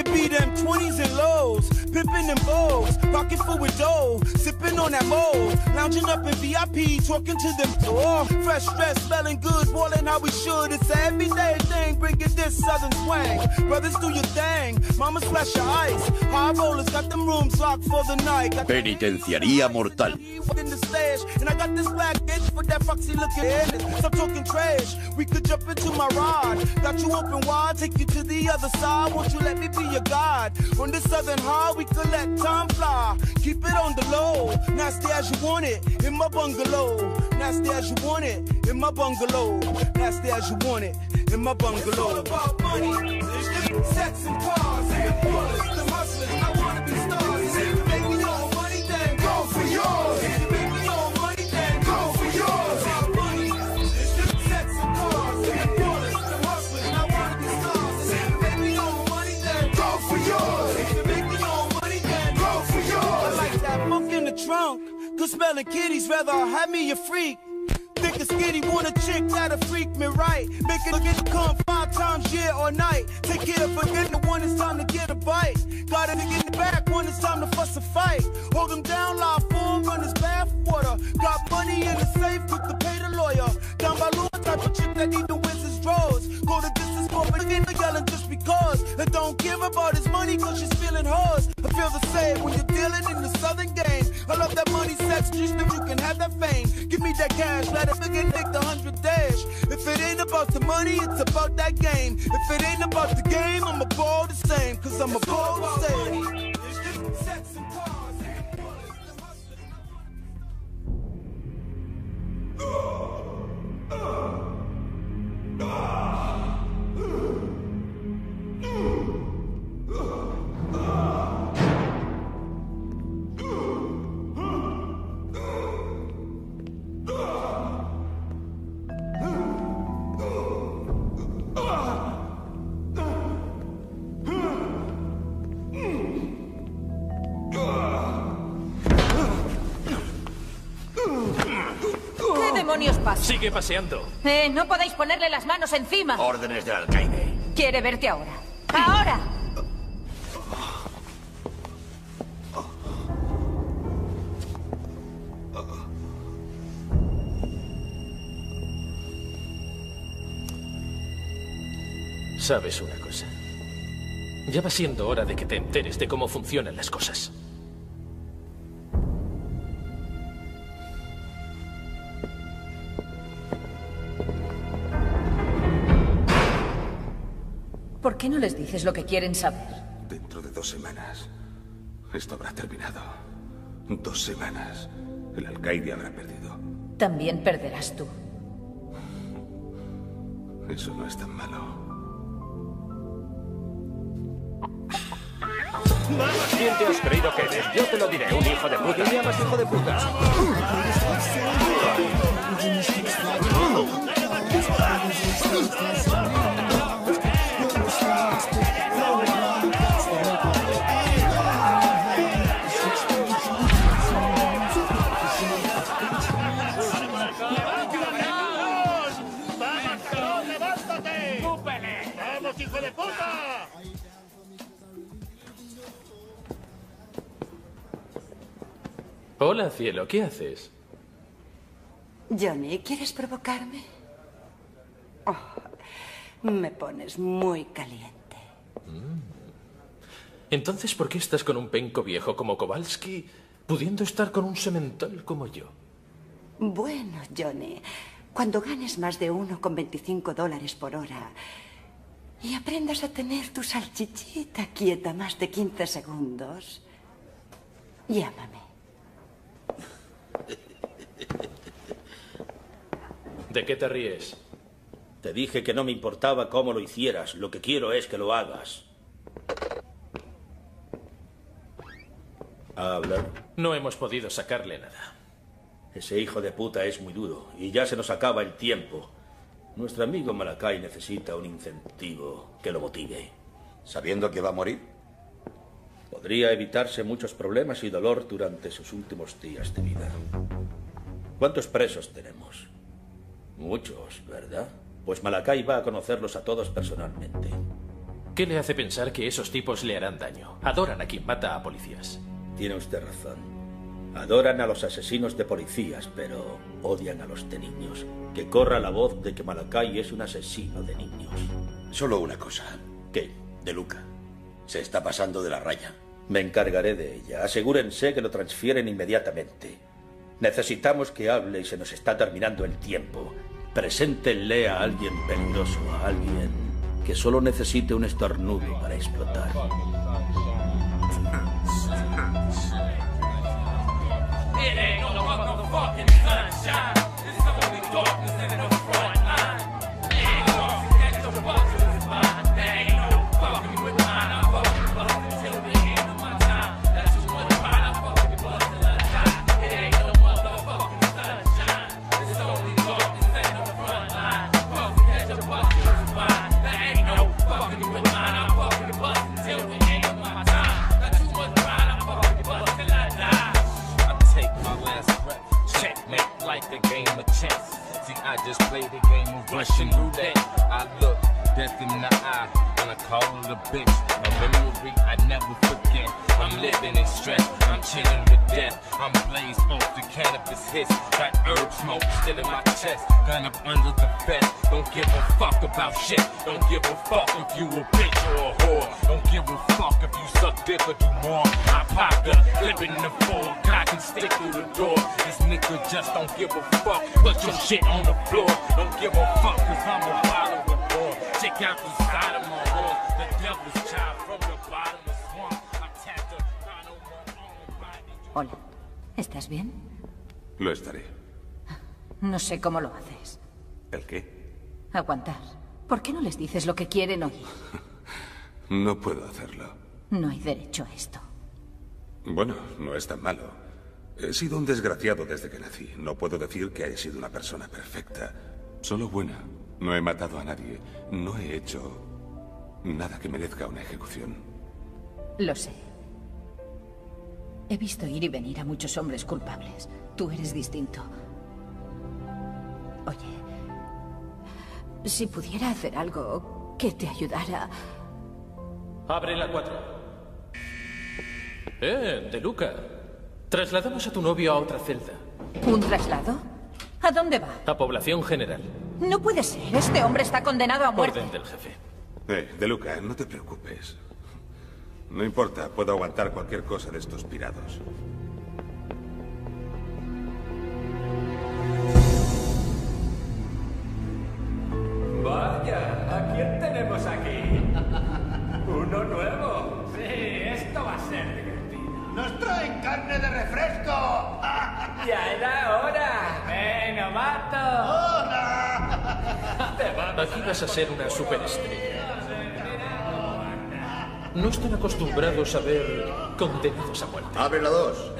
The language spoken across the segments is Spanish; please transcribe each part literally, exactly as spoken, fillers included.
be them twenties and lows, pimping them bowls, pocket full with dough, sipping on that mold, lounging up in V I P, talking to them. Oh, fresh dress, smelling good, ballin' how we should. It's an everyday thing, bringing this southern swang. Brothers, do your thing, mama splash your ice. High rollers got them rooms locked for the night. Penitenciaría mortal. In the stash, and I got this black bitch for that foxy looking ass. Stop talking trash, we could jump into my ride. Got you open wide, take you to the other side. Won't you let me be your guide? On the southern high, we could let time fly. Keep it on the low, nasty as you want it, in my bungalow. Nasty as you want it, in my bungalow. Nasty as you want it, in my bungalow. It's all about money, sex and cars, and the bullets, the hustlers. I wanna be stars. If you make me your money, then go for yours. If you make me your money, then go for yours. Money, sex and cars, and the bullets, the hustlers. I wanna be stars. If you make me your money, then go for yours. If you make me your money, then go for yours. I like that book in the trunk. Good smelling kitties, rather have me a freak. Thick and skinny, want a chick that'll freak me right. Make it get come five times year or night. Take care of forgetting the one it's time to get a bite. Got a nigga in the back when it's time to fuss a fight. Hold him down, lie for him, run his bath water. Got money in the safe, quick to pay the lawyer. Down by law, type of chick that need the wizard's drawers. Go the distance for but again yelling just because. And don't give about his money cause she's feeling hers. I feel the same when you're dealing in the southern game. I love that money, sex, just that you can have that fame. Give me that cash, let it begin, make the hundred dash. If it ain't about the money, it's about that game. If it ain't about the game, I'm a ball the same. Cause I'm a ball the same. Sex and cars, and bullets, the Sigue paseando. Eh, no podéis ponerle las manos encima. Órdenes del alcaide. Quiere verte ahora. ¡Ahora! ¿Sabes una cosa? Ya va siendo hora de que te enteres de cómo funcionan las cosas. ¿Por qué no les dices lo que quieren saber? Dentro de dos semanas, esto habrá terminado. Dos semanas. El alcaide habrá perdido. También perderás tú. Eso no es tan malo. ¿Quién te has creído que eres? Yo te lo diré, un hijo de puta. ¿Qué llamas hijo de puta? ¡Hijo de puta! Hola, cielo, ¿qué haces? Johnny, ¿quieres provocarme? Oh, me pones muy caliente. Mm. Entonces, ¿por qué estás con un penco viejo como Kowalski, pudiendo estar con un semental como yo? Bueno, Johnny, cuando ganes más de uno con veinticinco dólares por hora y aprendas a tener tu salchichita quieta más de quince segundos, llámame. ¿De qué te ríes? Te dije que no me importaba cómo lo hicieras. Lo que quiero es que lo hagas. ¿Habla? No hemos podido sacarle nada. Ese hijo de puta es muy duro y ya se nos acaba el tiempo. Nuestro amigo Malakai necesita un incentivo que lo motive. ¿Sabiendo que va a morir? Podría evitarse muchos problemas y dolor durante sus últimos días de vida. ¿Cuántos presos tenemos? Muchos, ¿verdad? Pues Malakai va a conocerlos a todos personalmente. ¿Qué le hace pensar que esos tipos le harán daño? Adoran a quien mata a policías. Tiene usted razón. Adoran a los asesinos de policías, pero odian a los de niños. Que corra la voz de que Malakai es un asesino de niños. Solo una cosa. ¿Qué? De Luca. Se está pasando de la raya. Me encargaré de ella. Asegúrense que lo transfieren inmediatamente. Necesitamos que hable y se nos está terminando el tiempo. Preséntenle a alguien peligroso, a alguien que solo necesite un estornudo para explotar. I just played the game of Russian roulette. I look death in the eye when I call it a bitch. A memory I never forget. I'm living in stress. I'm chilling with death. I'm blazed off the cannabis hits. Got herb smoke still in my chest. Gun up under the bed. Don't give a fuck about shit. Don't give a fuck if you a bitch or a whore. Don't give a fuck if you suck dick or do more. I pop the flip in the floor. Cock and stick through the door. This nigga just don't give a fuck. Put your shit on the floor. Don't give a fuck cause I'm a bottle with more. Check out the side of my horse. The devil's child from the bottom of swamp. I tapped the final one on the body. Hola. ¿Estás bien? Lo estaré. No sé cómo lo haces. ¿El qué? Aguantar. ¿Por qué no les dices lo que quieren oír? No puedo hacerlo. No hay derecho a esto. Bueno, no es tan malo. He sido un desgraciado desde que nací. No puedo decir que haya sido una persona perfecta. Solo buena. No he matado a nadie. No he hecho nada que merezca una ejecución. Lo sé. He visto ir y venir a muchos hombres culpables. Tú eres distinto. Oye, si pudiera hacer algo que te ayudara... Abre la cuatro. Eh, De Luca. Trasladamos a tu novio a otra celda. ¿Un traslado? ¿A dónde va? A población general. No puede ser. Este hombre está condenado a muerte. Orden del jefe. Eh, De Luca, no te preocupes. No importa, puedo aguantar cualquier cosa de estos pirados. Vaya, ¿a quién tenemos aquí? Uno nuevo. Sí, esto va a ser divertido. ¡Nos traen carne de refresco! ¡Ya era hora! ¡Ven, novato! ¡Hola! Aquí vas a ser una superestrella. No están acostumbrados a ver condenados a muerte. Abre la dos.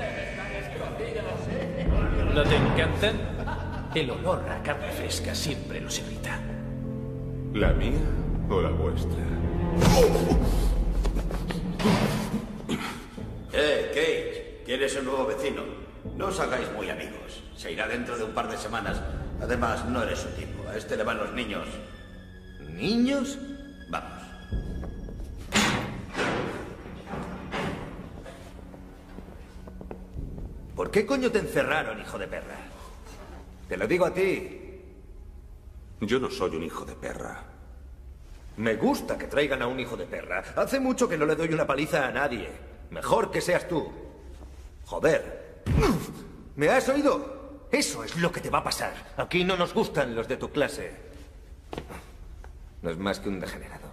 ¿No te encantan? El olor a carne fresca siempre los irrita. ¿La mía o la vuestra? Eh, Kate, ¿quién es el nuevo vecino? No os hagáis muy amigos. Se irá dentro de un par de semanas. Además, no eres su tipo. A este le van los niños. ¿Niños? Vamos. ¿Por qué coño te encerraron, hijo de perra? Te lo digo a ti. Yo no soy un hijo de perra. Me gusta que traigan a un hijo de perra. Hace mucho que no le doy una paliza a nadie. Mejor que seas tú. Joder. ¿Me has oído? Eso es lo que te va a pasar. Aquí no nos gustan los de tu clase. No es más que un degenerado.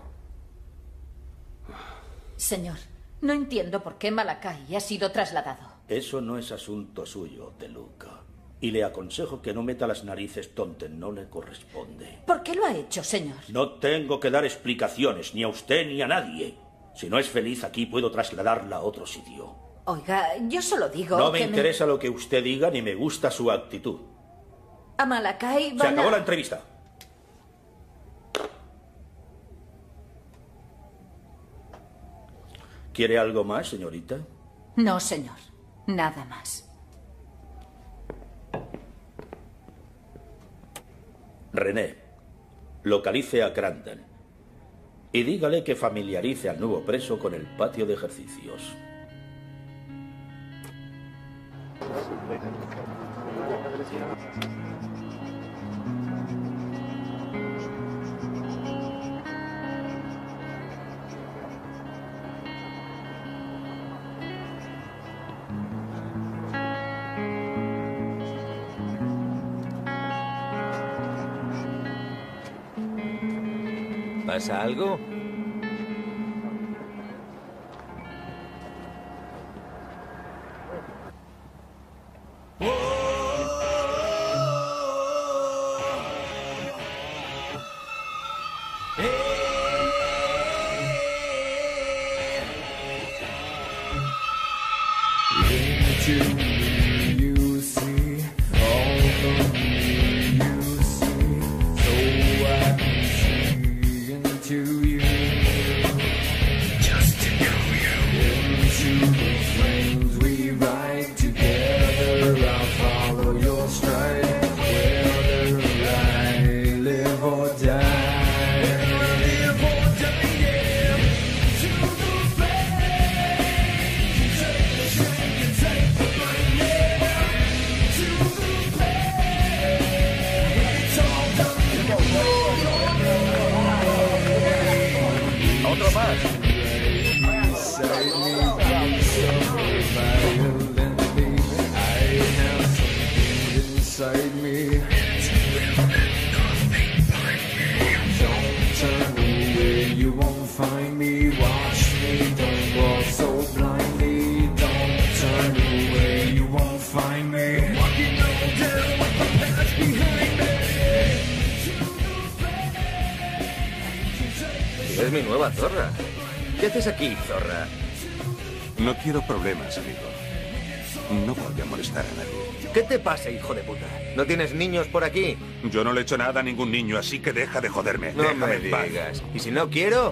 Señor, no entiendo por qué Malakai ha sido trasladado. Eso no es asunto suyo, De Luca. Y le aconsejo que no meta las narices donde no le corresponde. ¿Por qué lo ha hecho, señor? No tengo que dar explicaciones, ni a usted ni a nadie. Si no es feliz aquí, puedo trasladarla a otro sitio. Oiga, yo solo digo No me que interesa lo que usted diga, ni me gusta su actitud. A Malakai van Se acabó a... la entrevista. ¿Quiere algo más, señorita? No, señor. Nada más. René, localice a Crandall Y dígale que familiarice al nuevo preso con el patio de ejercicios. ¿Pasa algo? Es mi nueva zorra. ¿Qué haces aquí, zorra? No quiero problemas, amigo. No voy a molestar a nadie. ¿Qué te pasa, hijo de puta? ¿No tienes niños por aquí? Yo no le he hecho nada a ningún niño, así que deja de joderme. No Déjame me en paz. digas. ¿Y si no quiero?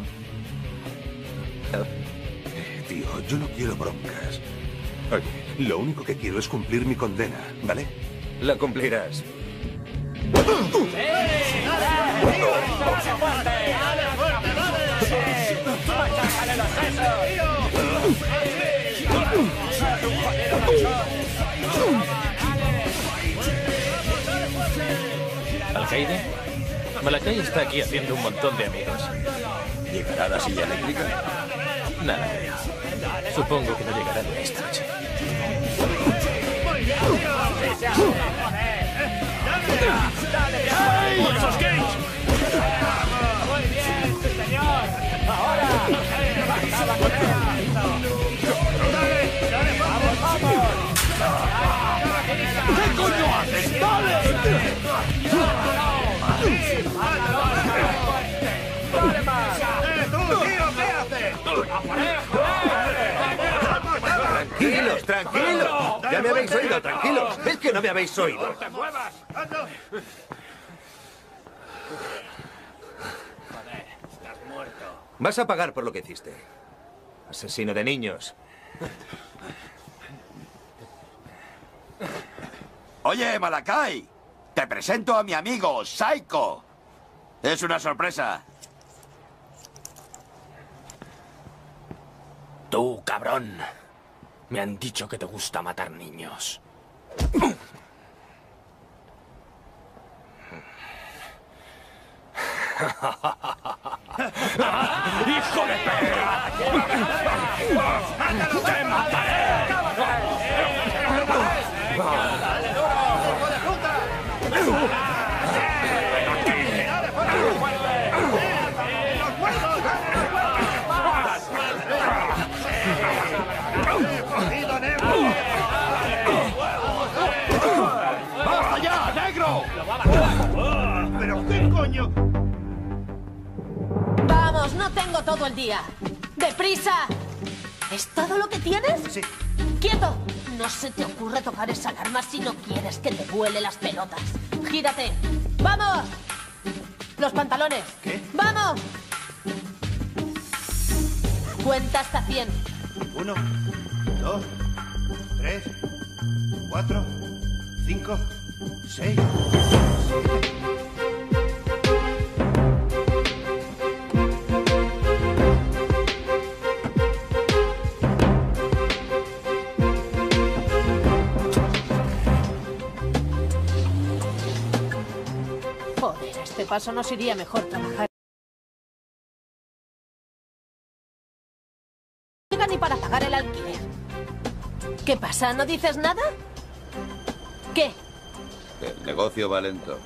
Eh, tío, yo no quiero broncas. Oye, lo único que quiero es cumplir mi condena, ¿vale? La cumplirás. ¿Alcaide? Malakai está aquí haciendo un montón de amigos. ¿Llegará la silla eléctrica? Nada. Supongo que no llegará de esta noche. ¡Esos gays! Muy bien, sí, señor. Ahora. Basta, ¡Dale! ¡Dale! ¡Vamos, vamos! ¿Qué coño haces? ¡Dale! ¡Dale más! ¡Eh, tú, tío! ¿Qué haces? Tranquilos, tranquilos. Ya me habéis oído, tranquilos. ¿Ves que no me habéis oído? ¡No te muevas! ¡Anda! Vas a pagar por lo que hiciste. Asesino de niños. Oye, Malakai, te presento a mi amigo, Psycho. Es una sorpresa. Tú, cabrón. Me han dicho que te gusta matar niños. ¡Hijo de perra! ¡Te mataré! ¡Basta ya, negro! ¿Pero qué coño? Vamos, no tengo todo el día. ¡Deprisa! ¿Es todo lo que tienes? Sí. ¡Quieto! No se te ocurre tocar esa alarma si no quieres que te vuele las pelotas. ¡Gírate! ¡Vamos! ¡Los pantalones! ¿Qué? ¡Vamos! Cuenta hasta cien. Uno, dos, tres, cuatro, cinco, seis, siete. Joder, a este paso nos iría mejor trabajar. No llega ni para pagar el alquiler. ¿Qué pasa? ¿No dices nada? ¿Qué? El negocio va lento.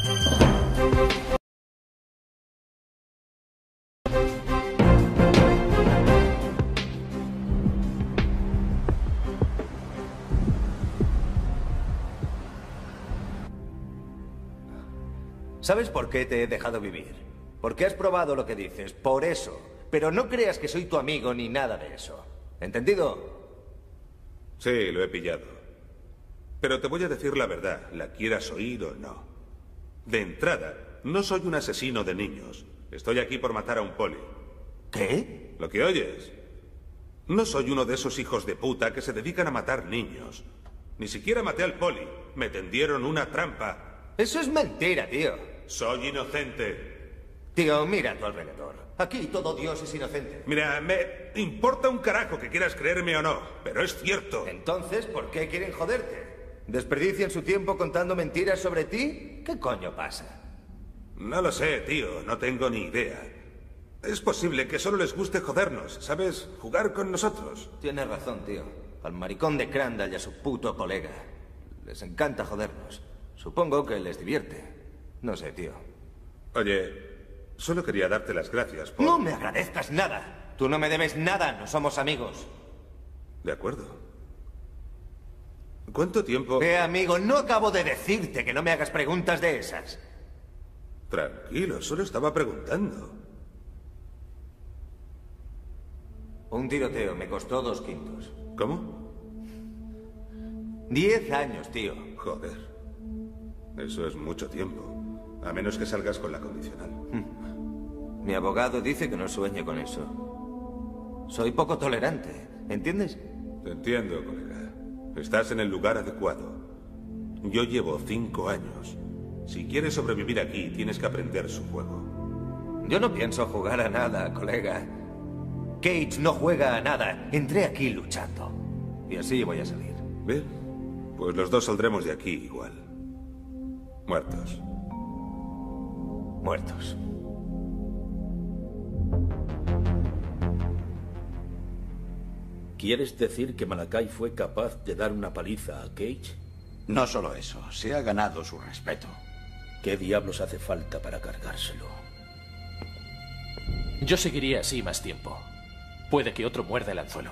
¿Sabes por qué te he dejado vivir? Porque has probado lo que dices, por eso. Pero no creas que soy tu amigo ni nada de eso. ¿Entendido? Sí, lo he pillado. Pero te voy a decir la verdad, la quieras oír o no. De entrada, no soy un asesino de niños. Estoy aquí por matar a un poli. ¿Qué? ¿Lo que oyes? No soy uno de esos hijos de puta que se dedican a matar niños. Ni siquiera maté al poli. Me tendieron una trampa. Eso es mentira, tío. Soy inocente. Tío, mira a tu alrededor. Aquí todo Dios es inocente. Mira, me importa un carajo que quieras creerme o no, pero es cierto. Entonces, ¿por qué quieren joderte? ¿Desperdician su tiempo contando mentiras sobre ti? ¿Qué coño pasa? No lo sé, tío. No tengo ni idea. Es posible que solo les guste jodernos, ¿sabes? Jugar con nosotros. Tienes razón, tío. Al maricón de Crandall y a su puto colega. Les encanta jodernos. Supongo que les divierte. No sé, tío. Oye, solo quería darte las gracias por... No me agradezcas nada. Tú no me debes nada, no somos amigos. De acuerdo. ¿Cuánto tiempo...? Eh, amigo, no acabo de decirte que no me hagas preguntas de esas. Tranquilo, solo estaba preguntando. Un tiroteo me costó dos quintos. ¿Cómo? Diez años, tío. Joder. Eso es mucho tiempo. A menos que salgas con la condicional. Mi abogado dice que no sueño con eso. Soy poco tolerante, ¿entiendes? Te entiendo, colega. Estás en el lugar adecuado. Yo llevo cinco años. Si quieres sobrevivir aquí, tienes que aprender su juego. Yo no pienso jugar a nada, colega. Cage no juega a nada. Entré aquí luchando. Y así voy a salir. Bien. Pues los dos saldremos de aquí igual. Muertos. Muertos. ¿Quieres decir que Malakai fue capaz de dar una paliza a Cage? No solo eso, se ha ganado su respeto. ¿Qué diablos hace falta para cargárselo? Yo seguiría así más tiempo. Puede que otro muerda el anzuelo.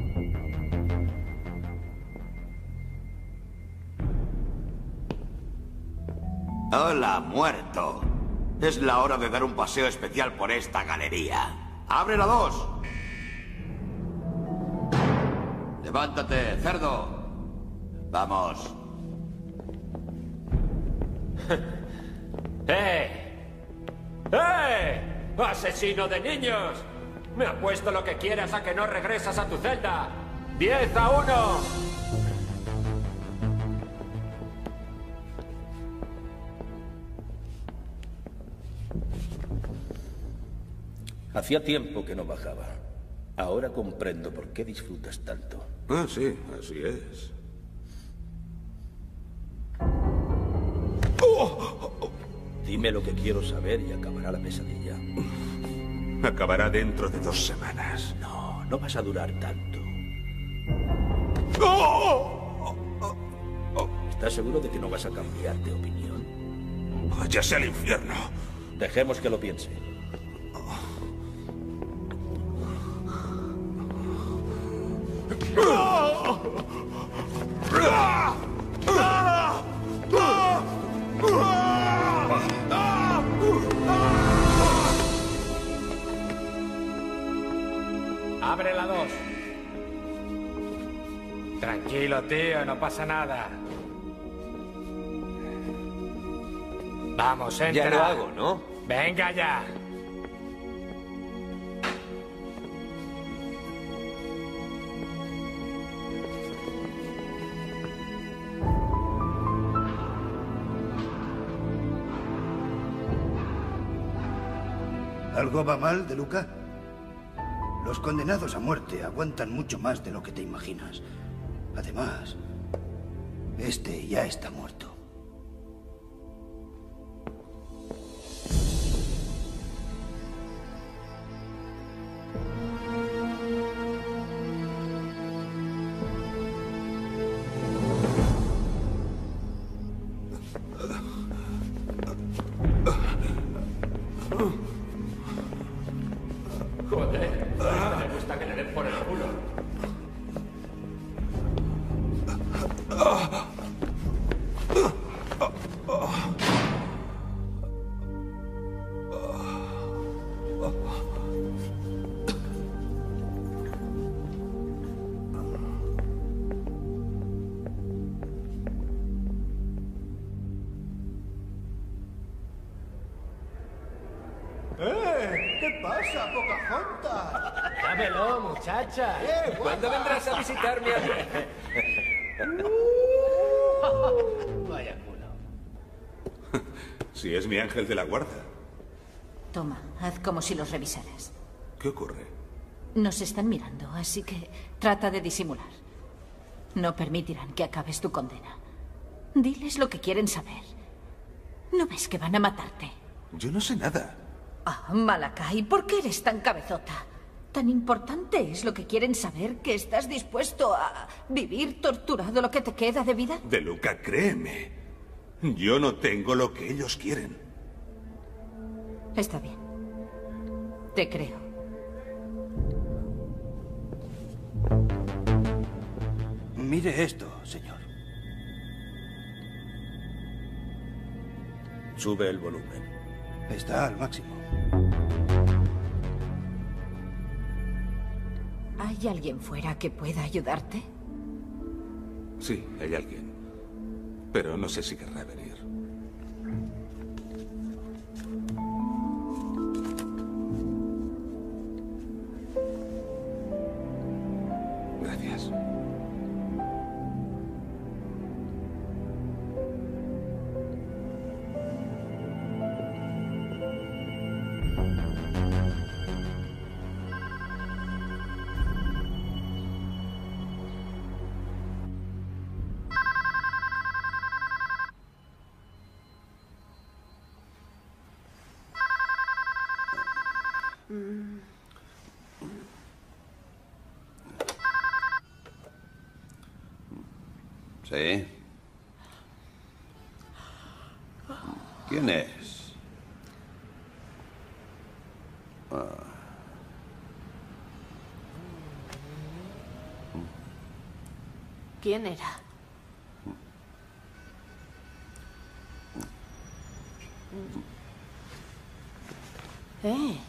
Hola, muerto. Es la hora de dar un paseo especial por esta galería. ¡Abre la dos! Levántate, cerdo. Vamos. ¡Eh! ¡Eh! ¡Asesino de niños! Me apuesto lo que quieras a que no regresas a tu celda. ¡Diez a uno! Hacía tiempo que no bajaba. Ahora comprendo por qué disfrutas tanto. Ah, sí, así es. Dime lo que quiero saber y acabará la pesadilla. Acabará dentro de dos semanas. No, no vas a durar tanto. ¿Estás seguro de que no vas a cambiar de opinión? Váyase al infierno. Dejemos que lo piense. Abre la dos. Tranquilo, tío, no pasa nada. Vamos, entra. Ya lo hago, ¿no? Venga ya. ¿Algo va mal, De Luca? Los condenados a muerte aguantan mucho más de lo que te imaginas. Además, este ya está muerto. ¡Eh! ¿Qué pasa, Pocahontas? Dámelo, muchacha. Eh, ¿Cuándo vendrás a visitarme a mí? Vaya culo. Si es mi ángel de la guarda. Toma, haz como si los revisaras. ¿Qué ocurre? Nos están mirando, así que trata de disimular. No permitirán que acabes tu condena. Diles lo que quieren saber. ¿No ves que van a matarte? Yo no sé nada. Ah, Malakai, ¿por qué eres tan cabezota? ¿Tan importante es lo que quieren saber que estás dispuesto a vivir torturado lo que te queda de vida? De Luca, créeme. Yo no tengo lo que ellos quieren. Está bien. Te creo. Mire esto, señor. Sube el volumen. Está al máximo. ¿Hay alguien fuera que pueda ayudarte? Sí, hay alguien. Pero no sé si querrá venir. Gracias. ¿Sí? ¿Quién es? Ah. ¿Quién era? Eh.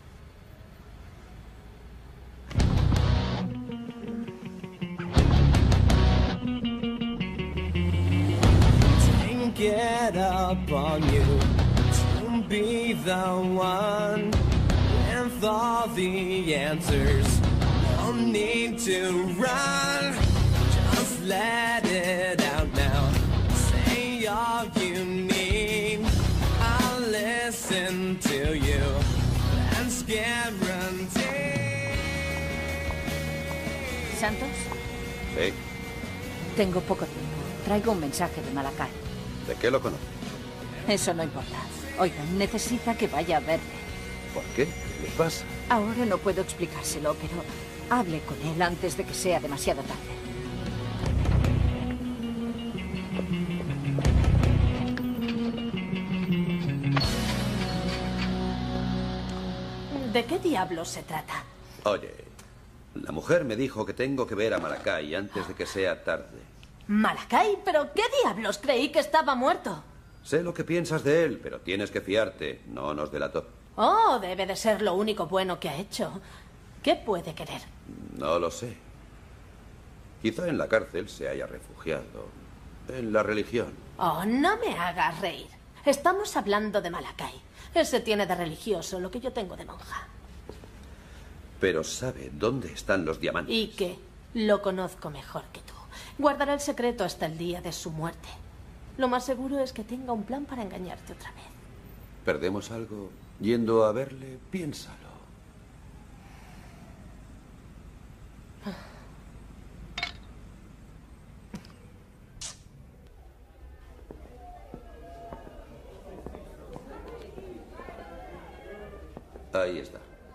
Get up on you to be the one with all the answers. No need to run, just let it out now. Say all you need, I'll listen to you. That's guaranteed. ¿Santos? Sí. Tengo poco tiempo. Traigo un mensaje de Malakai. ¿De qué lo conoce? Eso no importa. Oigan, necesita que vaya a verle. ¿Por qué? ¿Qué le pasa? Ahora no puedo explicárselo, pero hable con él antes de que sea demasiado tarde. ¿De qué diablos se trata? Oye, la mujer me dijo que tengo que ver a Malakai antes de que sea tarde. ¿Malakai? ¿Pero qué diablos? Creí que estaba muerto. Sé lo que piensas de él, pero tienes que fiarte. No nos delató. Oh, debe de ser lo único bueno que ha hecho. ¿Qué puede querer? No lo sé. Quizá en la cárcel se haya refugiado. En la religión. Oh, no me hagas reír. Estamos hablando de Malakai. Ese tiene de religioso lo que yo tengo de monja. Pero sabe dónde están los diamantes. ¿Y qué? Lo conozco mejor que tú. Guardará el secreto hasta el día de su muerte. Lo más seguro es que tenga un plan para engañarte otra vez. ¿Perdemos algo yendo a verle? Piénsalo. Ahí está.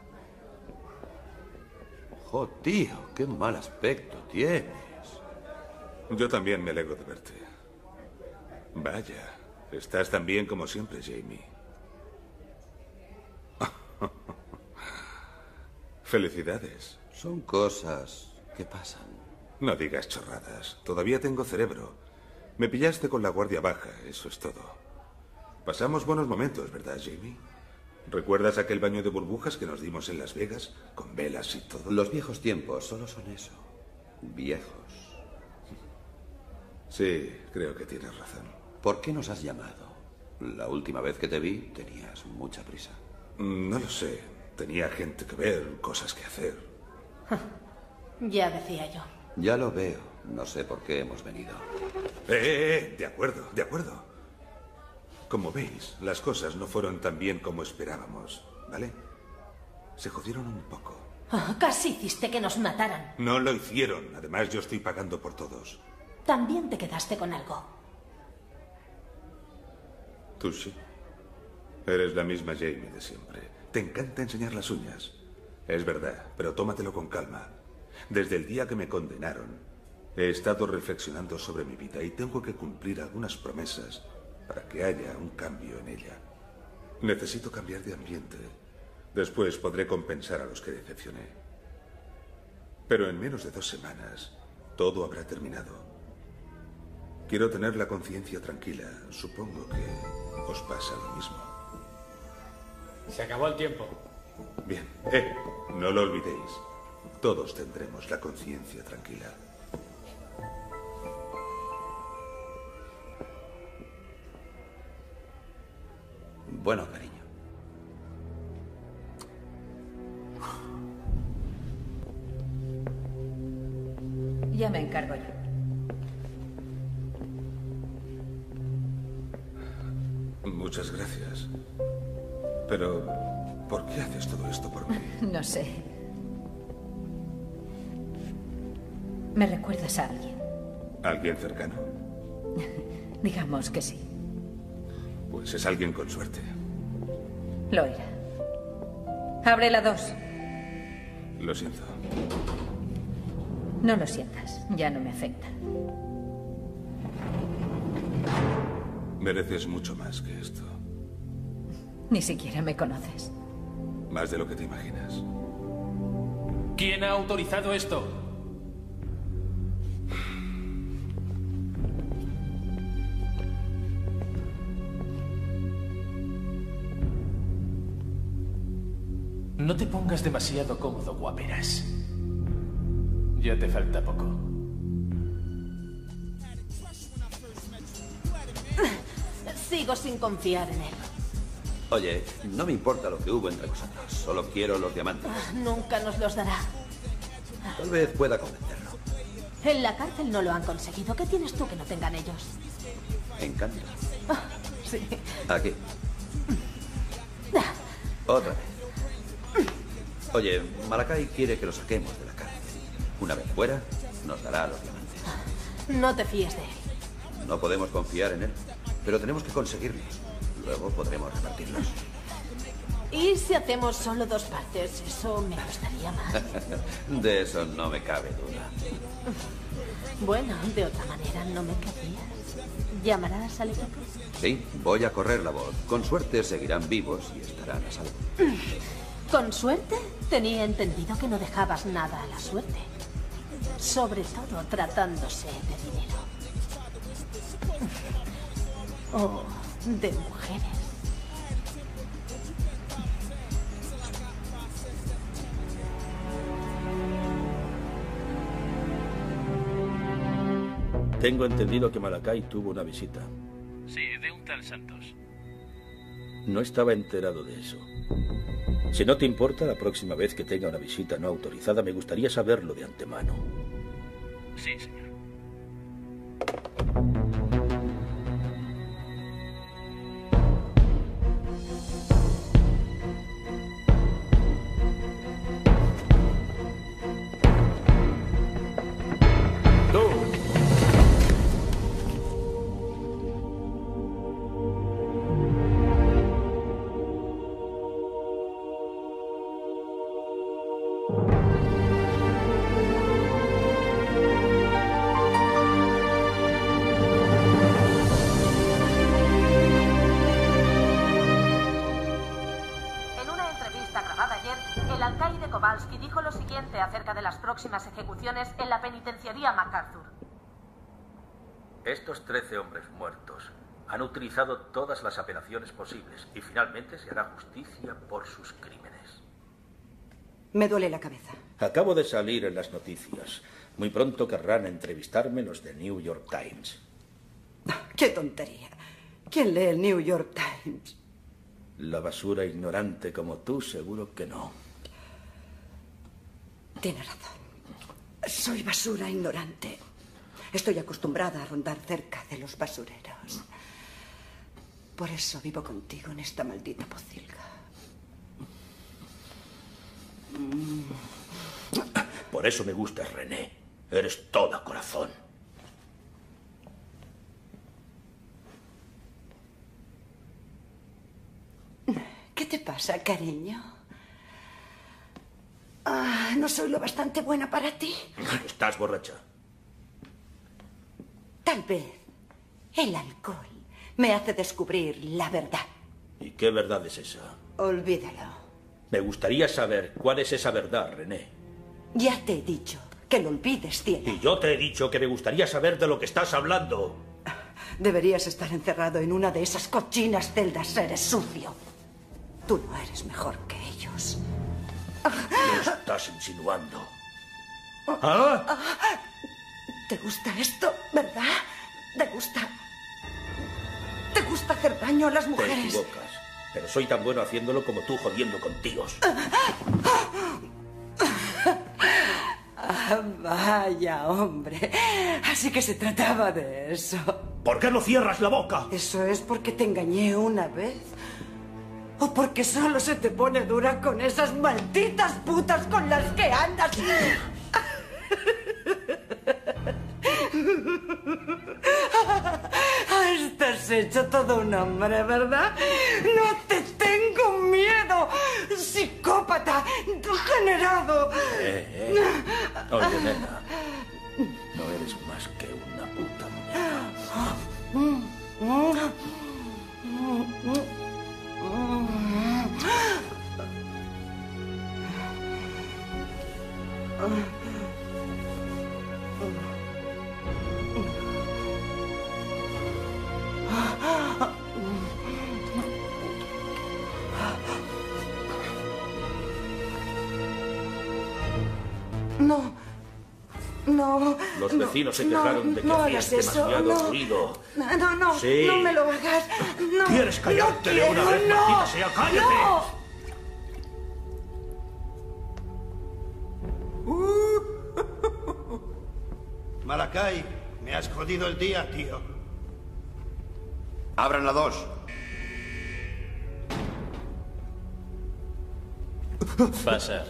¡Jo, tío! ¡Qué mal aspecto tienes! Yo también me alegro de verte. Vaya, estás tan bien como siempre, Jamie. Felicidades. Son cosas que pasan. No digas chorradas. Todavía tengo cerebro. Me pillaste con la guardia baja, eso es todo. Pasamos buenos momentos, ¿verdad, Jamie? ¿Recuerdas aquel baño de burbujas que nos dimos en Las Vegas? Con velas y todo. Los viejos tiempos solo son eso. Viejos. Sí, creo que tienes razón. ¿Por qué nos has llamado? La última vez que te vi tenías mucha prisa. No lo sé. Tenía gente que ver, cosas que hacer. Ya decía yo. Ya lo veo. No sé por qué hemos venido. Eh, eh, eh, de acuerdo, de acuerdo. Como veis, las cosas no fueron tan bien como esperábamos, ¿vale? Se jodieron un poco. Oh, casi hiciste que nos mataran. No lo hicieron. Además, yo estoy pagando por todos. También te quedaste con algo. Tú sí. Eres la misma Jamie de siempre. Te encanta enseñar las uñas. Es verdad, pero tómatelo con calma. Desde el día que me condenaron, he estado reflexionando sobre mi vida y tengo que cumplir algunas promesas para que haya un cambio en ella. Necesito cambiar de ambiente. Después podré compensar a los que decepcioné. Pero en menos de dos semanas, todo habrá terminado. Quiero tener la conciencia tranquila. Supongo que os pasa lo mismo. Se acabó el tiempo. Bien. Eh, no lo olvidéis. Todos tendremos la conciencia tranquila. Bueno, cariño. Ya me encargo yo. Muchas gracias. Pero, ¿por qué haces todo esto por mí? No sé. ¿Me recuerdas a alguien? ¿Alguien cercano? Digamos que sí. Pues es alguien con suerte. Lo era. Abre la dos. Lo siento. No lo sientas. Ya no me afecta. Mereces mucho más que esto. Ni siquiera me conoces. Más de lo que te imaginas. ¿Quién ha autorizado esto? No te pongas demasiado cómodo, guaperas. Ya te falta poco. Sigo sin confiar en él. Oye, no me importa lo que hubo entre vosotros. Solo quiero los diamantes. Nunca nos los dará. Tal vez pueda convencerlo. En la cárcel no lo han conseguido. ¿Qué tienes tú que no tengan ellos? Encanto. Ah, sí. Aquí. Otra vez. Oye, Malakai quiere que lo saquemos de la cárcel. Una vez fuera, nos dará los diamantes. No te fíes de él. No podemos confiar en él, pero tenemos que conseguirlos. Luego podremos repartirlos. ¿Y si hacemos solo dos partes? Eso me gustaría más. De eso no me cabe duda. Bueno, de otra manera no me querrías. ¿Llamarás al equipo? Sí, voy a correr la voz. Con suerte seguirán vivos y estarán a salvo. ¿Con suerte? Tenía entendido que no dejabas nada a la suerte. Sobre todo tratándose de dinero. O de mujeres. Tengo entendido que Malakai tuvo una visita. Sí, de un tal Santos. No estaba enterado de eso. Si no te importa, la próxima vez que tenga una visita no autorizada, me gustaría saberlo de antemano. Sí, señor. Próximas ejecuciones en la penitenciaría MacArthur. Estos trece hombres muertos han utilizado todas las apelaciones posibles y finalmente se hará justicia por sus crímenes. Me duele la cabeza. Acabo de salir en las noticias. Muy pronto querrán entrevistarme los de New York Times. ¡Qué tontería! ¿Quién lee el New York Times? La basura ignorante como tú, seguro que no. Tiene razón. Soy basura ignorante. Estoy acostumbrada a rondar cerca de los basureros. Por eso vivo contigo en esta maldita pocilga. Por eso me gustas, René. Eres toda corazón. ¿Qué te pasa, cariño? Ah, ¿no soy lo bastante buena para ti? Estás borracha. Tal vez el alcohol me hace descubrir la verdad. ¿Y qué verdad es esa? Olvídalo. Me gustaría saber cuál es esa verdad, René. Ya te he dicho que lo olvides, cielo. Y yo te he dicho que me gustaría saber de lo que estás hablando. Deberías estar encerrado en una de esas cochinas celdas. Eres sucio. Tú no eres mejor que ellos. ¿Qué estás insinuando? ¿Ah? ¿Te gusta esto, verdad? ¿Te gusta? ¿Te gusta hacer daño a las Te mujeres? equivocas. Pero soy tan bueno haciéndolo como tú jodiendo con tíos. Ah, vaya, hombre. Así que se trataba de eso. ¿Por qué no cierras la boca? ¿Eso es porque te engañé una vez? ¿O porque solo se te pone dura con esas malditas putas con las que andas? Estás hecho todo un hombre, ¿verdad? No te tengo miedo, psicópata, degenerado. Eh, eh. Oye, nena, no eres más que una puta muñeca. No, no. Los vecinos no, se quejaron no, de que no hacías hagas eso, demasiado no. ruido. No, no, no, Sí. no me lo hagas. No, ¿Quieres callarte no de una quiero, vez, no, maldita sea? ¡Cállate! No. Malakai, me has jodido el día, tío. Abran la dos. Pasa.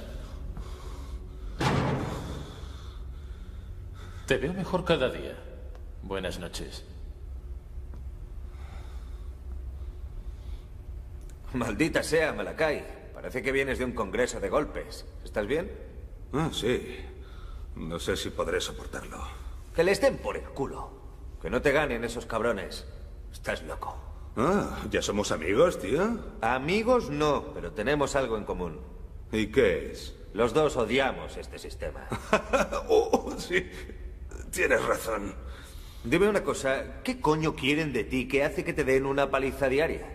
Te veo mejor cada día. Buenas noches. Maldita sea, Malakai. Parece que vienes de un congreso de golpes. ¿Estás bien? Ah, sí. No sé si podré soportarlo. Que les den por el culo. Que no te ganen esos cabrones. Estás loco. Ah, ¿ya somos amigos, tío? Amigos no, pero tenemos algo en común. ¿Y qué es? Los dos odiamos este sistema. Oh, sí. Tienes razón. Dime una cosa, ¿qué coño quieren de ti que hace que te den una paliza diaria?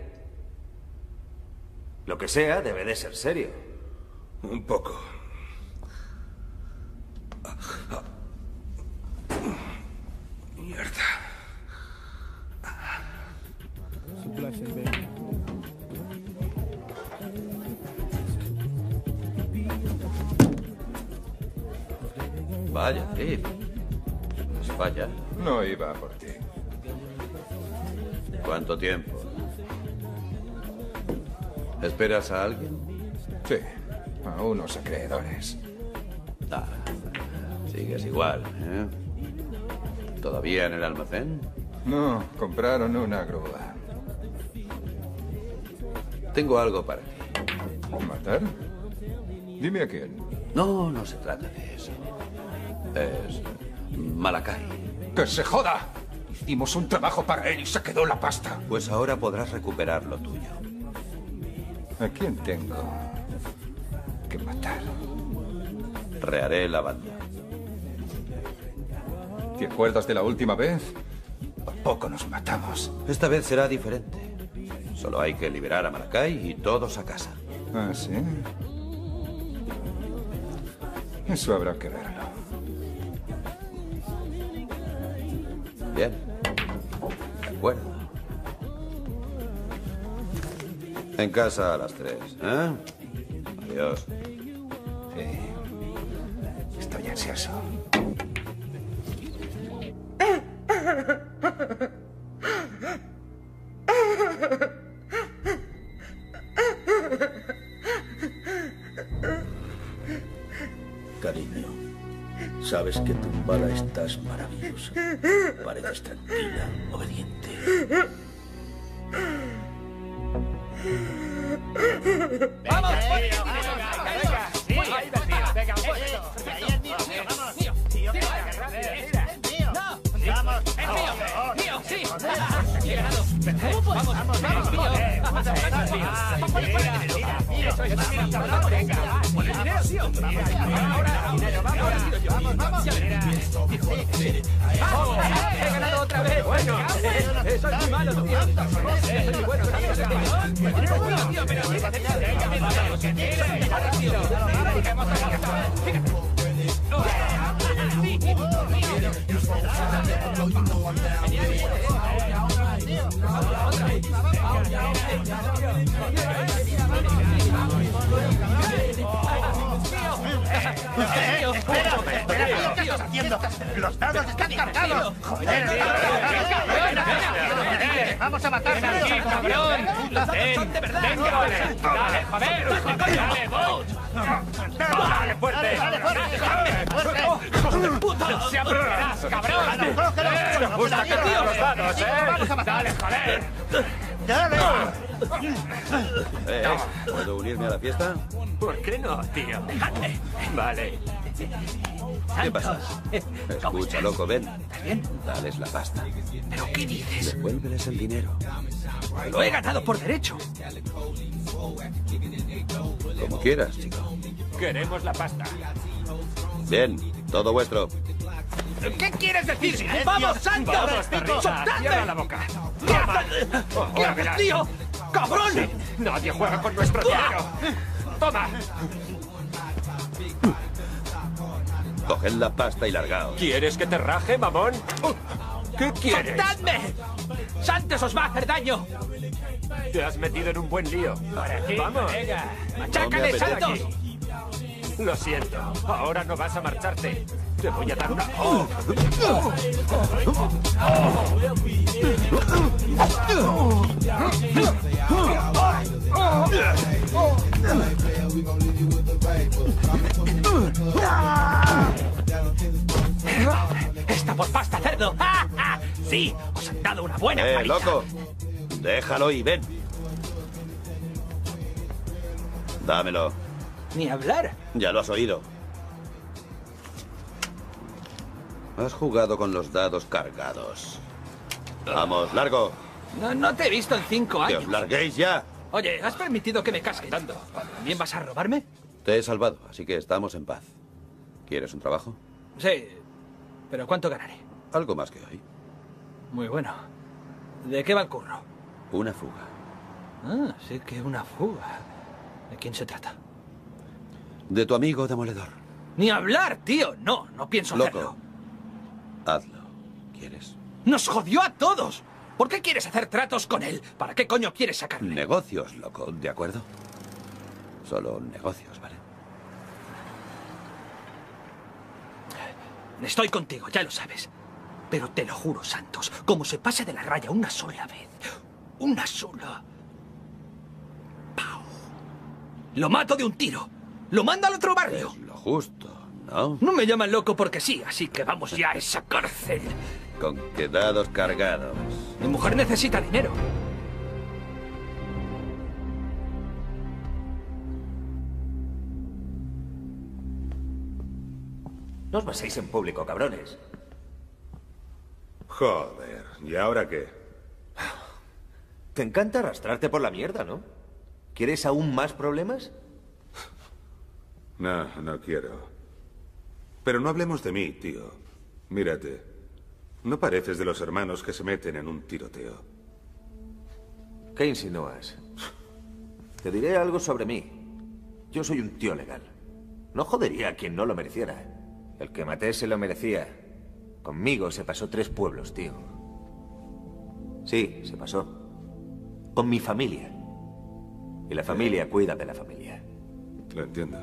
Lo que sea debe de ser serio. Un poco. Mierda. Vaya, Phil. No se falla. No iba por ti. ¿Cuánto tiempo? ¿Esperas a alguien? Sí, a unos acreedores. Ah, sigues igual, ¿eh? ¿Todavía en el almacén? No, compraron una grúa. Tengo algo para ti. ¿Matar? Dime a quién. No, no se trata de eso. Es Malakai. ¡Que se joda! Hicimos un trabajo para él y se quedó la pasta. Pues ahora podrás recuperar lo tuyo. ¿A quién tengo que matar? Reharé la banda. ¿Te acuerdas de la última vez? Por poco nos matamos. Esta vez será diferente. Solo hay que liberar a Malakai y todos a casa. ¿Ah, sí? Eso habrá que verlo. Bien. De acuerdo. En casa a las tres, ¿eh? Adiós. Sí. Estoy ansioso. Cariño, sabes que tumbada estás maravillosa. Pareces tranquila, obediente. ¡Vamos! ¡He ganado otra vez! Bueno, eso es muy malo, tío. Eso es muy bueno, tío. Tío, pero... Espera, espera, tío, ¿qué estás haciendo? Los dados están cargados. Joder, vamos a matarnos aquí, cabrón. Los dados son de verdad. Dale, joder. Dale, Bolt. Dale, fuerte. Dale, fuerte. ¡Hijo de puta! ¡Se aprovecharás, cabrón! ¡Nos gusta que nos los dados, eh! ¡Dale, joder! ¡Dale! Eh, ¿puedo unirme a la fiesta? ¿Por qué no, tío? Dejadme. Vale. ¿Qué pasa? Escucha, loco, ven. Dales la pasta. ¿Pero qué dices? Devuélveles el dinero. Lo he ganado por derecho. Como quieras, chico. Queremos la pasta. Bien, todo vuestro. ¿Qué quieres decir? ¡Vamos, Santos! ¡Vamos, ¡soltadme! ¡Cierra la boca! ¿Qué haces, tío? ¡Cabrón! Sí, nadie juega con nuestro dinero. ¡Toma! Coged la pasta y largaos. ¿Quieres que te raje, mamón? ¿Qué quieres? ¡Soltadme! ¡Santos os va a hacer daño! Te has metido en un buen lío. ¡Vamos! ¡Machácale, Santos! Lo siento, ahora no vas a marcharte. Te voy a dar una... ¡Oh! ¡Está por pasta, cerdo! ¡Ja, ja! ¡Sí! ¡Os han dado una buena ¡Eh, paliza! loco! Déjalo y ven. Dámelo. Ni hablar. Ya lo has oído. Has jugado con los dados cargados. Vamos, largo. No, no te he visto en cinco Que años. os larguéis ya. Oye, ¿has permitido que me case dando? ¿También vas a robarme? Te he salvado, así que estamos en paz. ¿Quieres un trabajo? Sí. ¿Pero cuánto ganaré? Algo más que hoy. Muy bueno. ¿De qué va el curro? Una fuga. Ah, sí que una fuga. ¿De quién se trata? De tu amigo demoledor. Ni hablar, tío. No, no pienso Loco. hacerlo. Hazlo. ¿Quieres? ¡Nos jodió a todos! ¿Por qué quieres hacer tratos con él? ¿Para qué coño quieres sacarle? Negocios, loco, ¿de acuerdo? Solo negocios, ¿vale? Estoy contigo, ya lo sabes. Pero te lo juro, Santos, como se pase de la raya una sola vez, una sola... ¡Pau! Lo mato de un tiro. Lo mando al otro barrio. Es lo justo, ¿no? No me llaman loco porque sí, así que vamos ya a esa cárcel. Con quedados cargados. Mi mujer necesita dinero. No os beséis en público, cabrones. Joder, ¿y ahora qué? Te encanta arrastrarte por la mierda, ¿no? ¿Quieres aún más problemas? No, no quiero. Pero no hablemos de mí, tío. Mírate. No pareces de los hermanos que se meten en un tiroteo. ¿Qué insinúas? Te diré algo sobre mí. Yo soy un tío legal. No jodería a quien no lo mereciera. El que maté se lo merecía. Conmigo se pasó tres pueblos, tío. Sí, se pasó. Con mi familia. Y la familia cuida de la familia. Lo entiendo.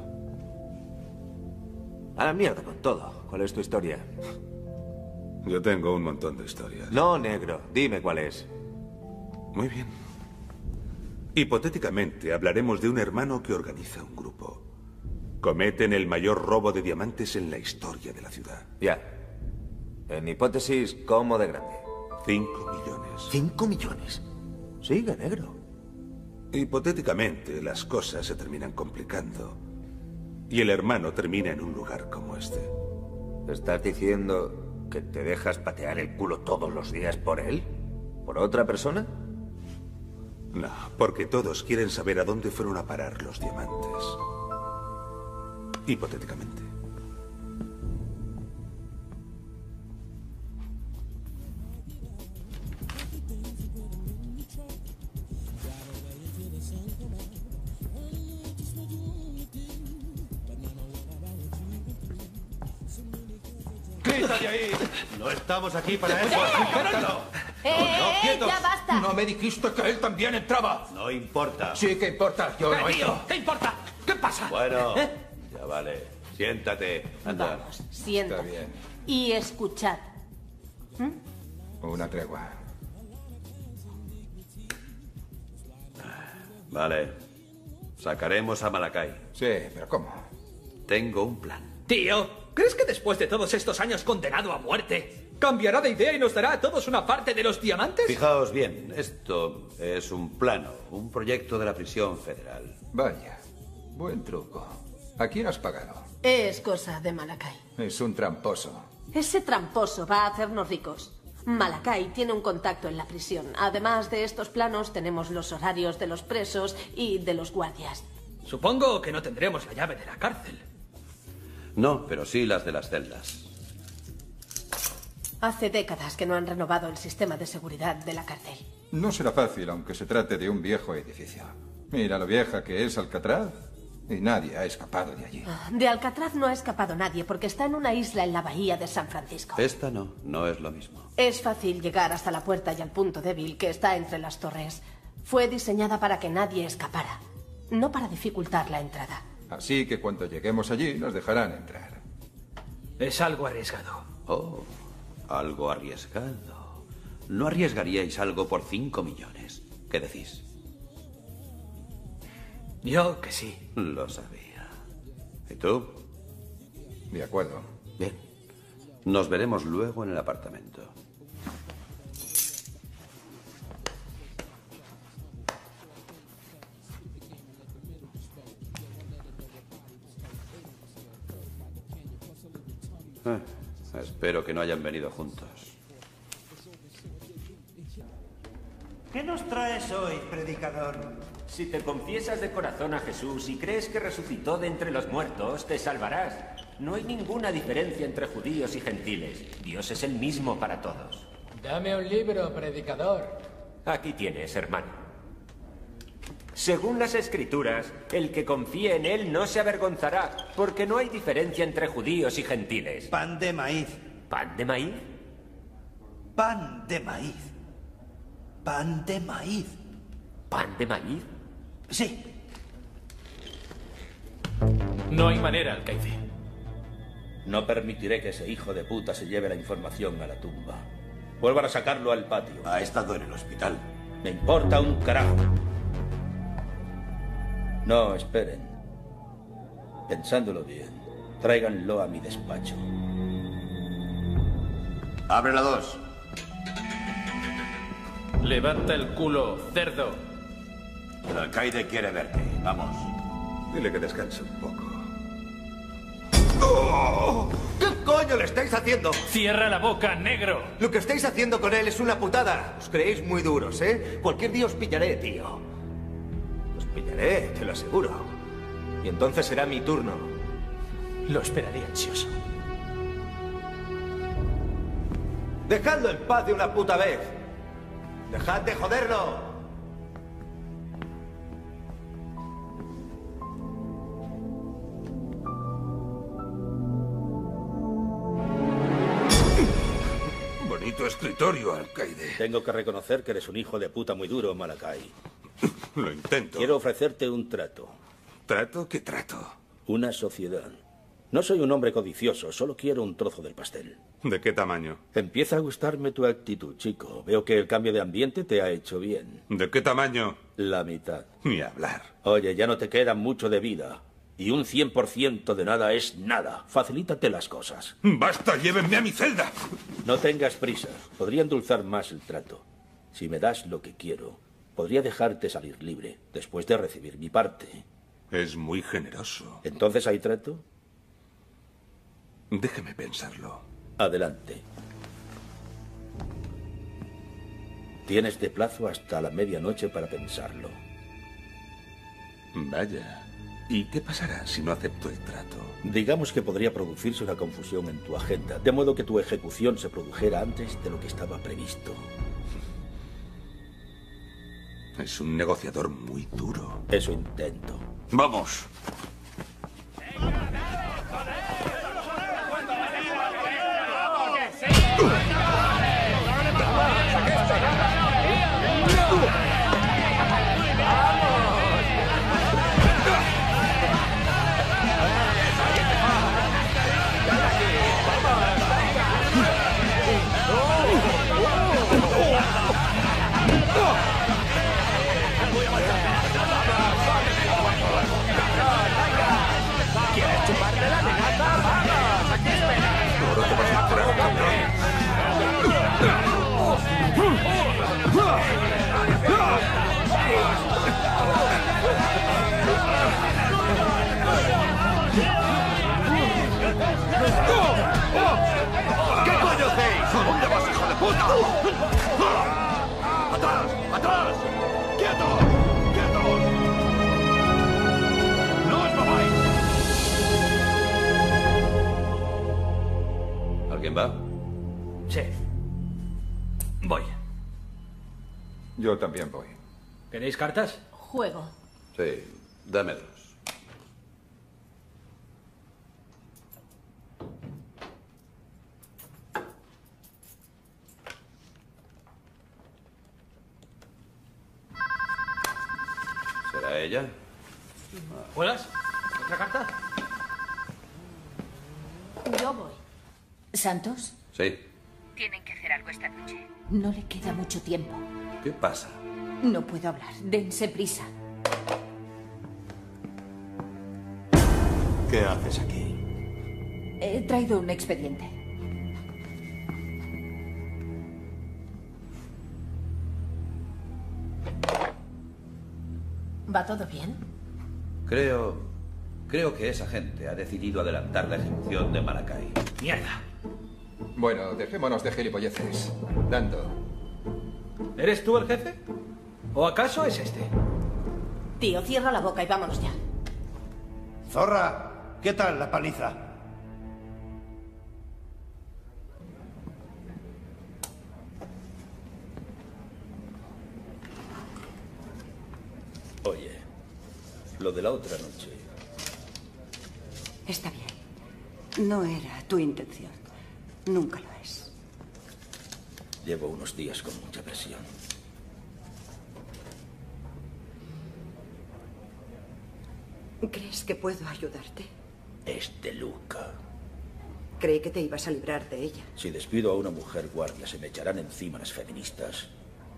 A la mierda con todo. ¿Cuál es tu historia? Yo tengo un montón de historias. No, negro. Dime cuál es. Muy bien. Hipotéticamente, hablaremos de un hermano que organiza un grupo. Cometen el mayor robo de diamantes en la historia de la ciudad. Ya. En hipótesis, ¿cómo de grande? Cinco millones. ¿Cinco millones? Sigue, negro. Hipotéticamente, las cosas se terminan complicando. Y el hermano termina en un lugar como este. ¿Estás diciendo que te dejas patear el culo todos los días por él? ¿Por otra persona? No, porque todos quieren saber a dónde fueron a parar los diamantes. Hipotéticamente. ¡Quita de ahí! No estamos aquí para eso. ¡Suéltalo! ¡Eh, No, eh, quietos. ya basta! ¿No me dijiste que él también entraba? No importa. Sí que importa. Yo no ¡Eh, tío! entro. ¿Qué importa? ¿Qué pasa? Bueno, ¿Eh? ya vale. Siéntate. Anda. Vamos, siéntate. Está bien. Y escuchad. Una tregua. Vale. Sacaremos a Malakai. Sí, pero ¿cómo? Tengo un plan. Tío, ¿crees que después de todos estos años condenado a muerte, cambiará de idea y nos dará a todos una parte de los diamantes? Fijaos bien, esto es un plano, un proyecto de la prisión federal. Vaya, buen truco. ¿A quién has pagado? Es cosa de Malakai. Es un tramposo. Ese tramposo va a hacernos ricos. Malakai tiene un contacto en la prisión. Además de estos planos, tenemos los horarios de los presos y de los guardias. Supongo que no tendremos la llave de la cárcel. No, pero sí las de las celdas. Hace décadas que no han renovado el sistema de seguridad de la cárcel. No será fácil, aunque se trate de un viejo edificio. Mira lo vieja que es Alcatraz. Y nadie ha escapado de allí. De Alcatraz no ha escapado nadie porque está en una isla en la bahía de San Francisco. Esta no, no es lo mismo. Es fácil llegar hasta la puerta y al punto débil que está entre las torres. Fue diseñada para que nadie escapara, no para dificultar la entrada. Así que cuando lleguemos allí nos dejarán entrar. Es algo arriesgado. Oh, algo arriesgado. ¿No arriesgaríais algo por cinco millones? ¿Qué decís? Yo que sí. Lo sabía. ¿Y tú? De acuerdo. Bien. Nos veremos luego en el apartamento. Eh, espero que no hayan venido juntos. ¿Qué nos traes hoy, predicador? Si te confiesas de corazón a Jesús y crees que resucitó de entre los muertos, te salvarás. No hay ninguna diferencia entre judíos y gentiles. Dios es el mismo para todos. Dame un libro, predicador. Aquí tienes, hermano. Según las Escrituras, el que confíe en él no se avergonzará, porque no hay diferencia entre judíos y gentiles. Pan de maíz. ¿Pan de maíz? Pan de maíz. Pan de maíz. ¿Pan de maíz? Sí. No hay manera, alcaide. No permitiré que ese hijo de puta se lleve la información a la tumba. Vuelvan a sacarlo al patio. Ha estado en el hospital. Me importa un carajo. No, esperen. Pensándolo bien, tráiganlo a mi despacho. Abre la dos. Levanta el culo, cerdo. El alcaide quiere verte. Vamos. Dile que descanse un poco. ¡Oh! ¿Qué coño le estáis haciendo? ¡Cierra la boca, negro! Lo que estáis haciendo con él es una putada. Os creéis muy duros, ¿eh? Cualquier día os pillaré, tío. Os pillaré, te lo aseguro. Y entonces será mi turno. Lo esperaré ansioso. Dejadlo en paz de una puta vez. ¡Dejad de joderlo! Bonito escritorio, alcaide. Tengo que reconocer que eres un hijo de puta muy duro, Malakai. Lo intento. Quiero ofrecerte un trato. ¿Trato? ¿Qué trato? Una sociedad. No soy un hombre codicioso, solo quiero un trozo del pastel. ¿De qué tamaño? Empieza a gustarme tu actitud, chico. Veo que el cambio de ambiente te ha hecho bien. ¿De qué tamaño? La mitad. Ni hablar. Oye, ya no te queda mucho de vida. Y un cien por ciento de nada es nada. Facilítate las cosas. ¡Basta! ¡Llévenme a mi celda! No tengas prisa. Podría endulzar más el trato. Si me das lo que quiero, podría dejarte salir libre después de recibir mi parte. Es muy generoso. ¿Entonces hay trato? Déjeme pensarlo. Adelante. Tienes de plazo hasta la medianoche para pensarlo. Vaya. ¿Y qué pasará si no acepto el trato? Digamos que podría producirse una confusión en tu agenda, de modo que tu ejecución se produjera antes de lo que estaba previsto. Es un negociador muy duro. Eso intento. ¡Vamos! ¿Quieres chuparme la amenaza? ¡Vamos! ¡Aquí esperas! Ahora te vas a enterar, cabrón. ¿Qué coño hacéis? ¿Dónde vas, hijo de puta? ¡Atrás! ¡Atrás! ¡Quietos! ¡Quietos! ¡No os mováis! ¿Alguien va? Sí. Voy. Yo también voy. ¿Queréis cartas? Juego. Sí, dame dos. ¿Será ella? ¿Juegas? ¿Otra carta? Yo voy. ¿Santos? Sí. Tienen que hacer algo esta noche. No le queda mucho tiempo. ¿Qué pasa? No puedo hablar. Dense prisa. ¿Qué haces aquí? He traído un expediente. ¿Va todo bien? Creo... Creo que esa gente ha decidido adelantar la ejecución de Malakai. ¡Mierda! Bueno, dejémonos de gilipolleces. Dando. ¿Eres tú el jefe? ¿O acaso es este? Tío, cierra la boca y vámonos ya. Zorra, ¿qué tal la paliza? Oye, lo de la otra noche. Está bien. No era tu intención. Nunca lo es. Llevo unos días con mucha presión. ¿Crees que puedo ayudarte? Es de Luca. Creí que te ibas a librar de ella. Si despido a una mujer guardia, se me echarán encima las feministas.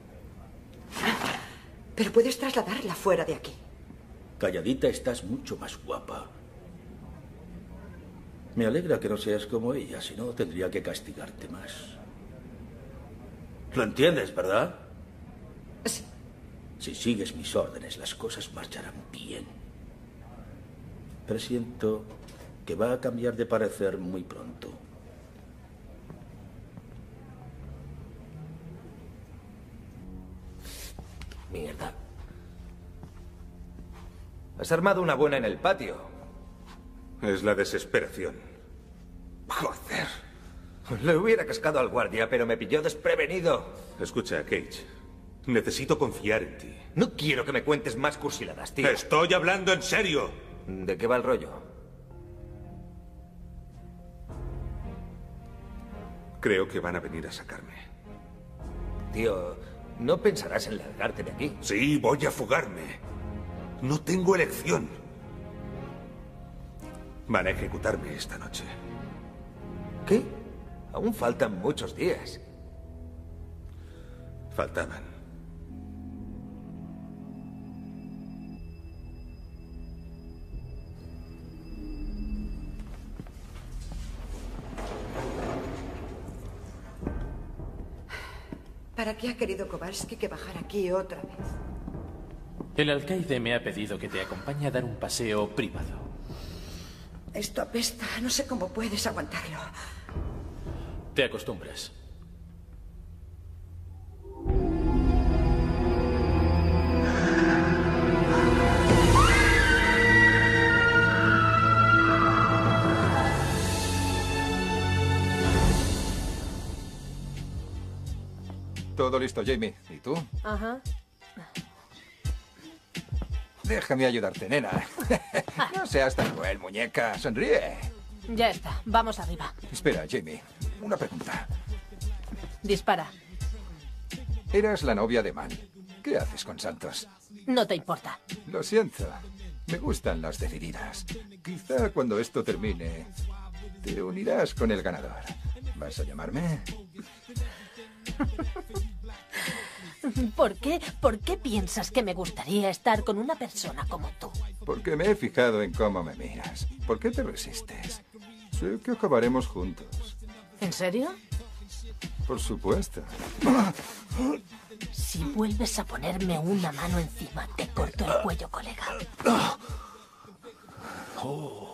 Pero puedes trasladarla fuera de aquí. Calladita estás mucho más guapa. Me alegra que no seas como ella, si no tendría que castigarte más. ¿Lo entiendes, verdad? Sí. Si sigues mis órdenes, las cosas marcharán bien. Presiento que va a cambiar de parecer muy pronto. Mierda. Has armado una buena en el patio. Es la desesperación. Joder. Le hubiera cascado al guardia, pero me pilló desprevenido. Escucha, Cage. Necesito confiar en ti. No quiero que me cuentes más cursiladas, tío. Estoy hablando en serio. ¿De qué va el rollo? Creo que van a venir a sacarme. Tío, No pensarás en largarte de aquí. Sí, voy a fugarme. No tengo elección. Van a ejecutarme esta noche. ¿Qué? Aún faltan muchos días. Faltaban. ¿Para qué ha querido Kowalski que bajara aquí otra vez? El alcaide me ha pedido que te acompañe a dar un paseo privado. Esto apesta. No sé cómo puedes aguantarlo. Te acostumbras. Todo listo, Jamie. ¿Y tú? Ajá. Déjame ayudarte, nena. No seas tan cruel, muñeca. Sonríe. Ya está. Vamos arriba. Espera, Jamie. Una pregunta. Dispara. Eras la novia de Man. ¿Qué haces con Santos? No te importa. Lo siento. Me gustan las decididas. Quizá cuando esto termine, te unirás con el ganador. ¿Vas a llamarme? ¿Por qué? ¿Por qué piensas que me gustaría estar con una persona como tú? Porque me he fijado en cómo me miras. ¿Por qué te resistes? Sé que acabaremos juntos. ¿En serio? Por supuesto. Si vuelves a ponerme una mano encima, te corto el cuello, colega. Oh.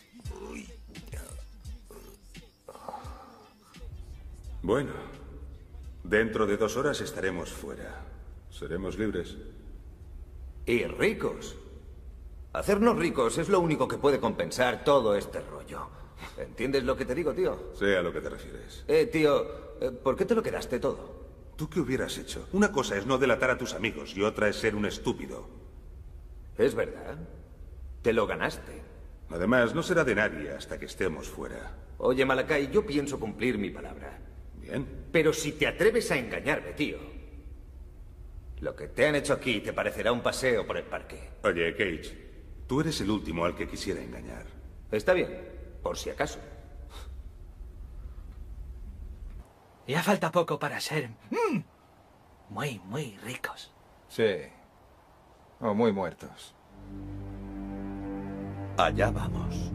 Bueno, dentro de dos horas estaremos fuera. Seremos libres. Y ricos. Hacernos ricos es lo único que puede compensar todo este rollo. ¿Entiendes lo que te digo, tío? Sé a lo que te refieres. Eh, tío, eh, ¿por qué te lo quedaste todo? ¿Tú qué hubieras hecho? Una cosa es no delatar a tus amigos y otra es ser un estúpido. Es verdad. Te lo ganaste. Además, no será de nadie hasta que estemos fuera. Oye, Malakai, yo pienso cumplir mi palabra. Bien. Pero si te atreves a engañarme, tío, lo que te han hecho aquí te parecerá un paseo por el parque. Oye, Cage, tú eres el último al que quisiera engañar. Está bien, por si acaso. Ya falta poco para ser mm, muy, muy ricos. Sí. O muy muertos. Allá vamos.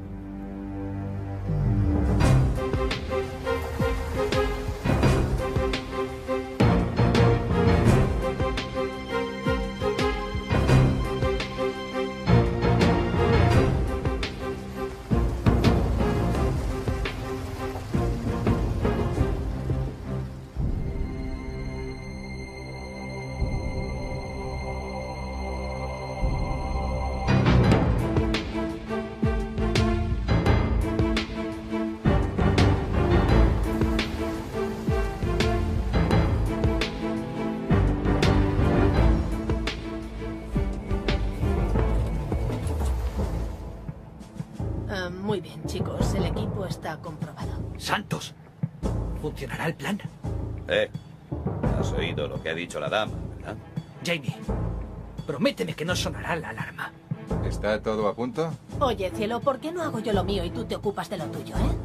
Uh, muy bien, chicos. El equipo está comprobado. Santos, ¿funcionará el plan? Eh, has oído lo que ha dicho la dama, ¿verdad? Jamie, prométeme que no sonará la alarma. ¿Está todo a punto? Oye, cielo, ¿por qué no hago yo lo mío y tú te ocupas de lo tuyo, eh?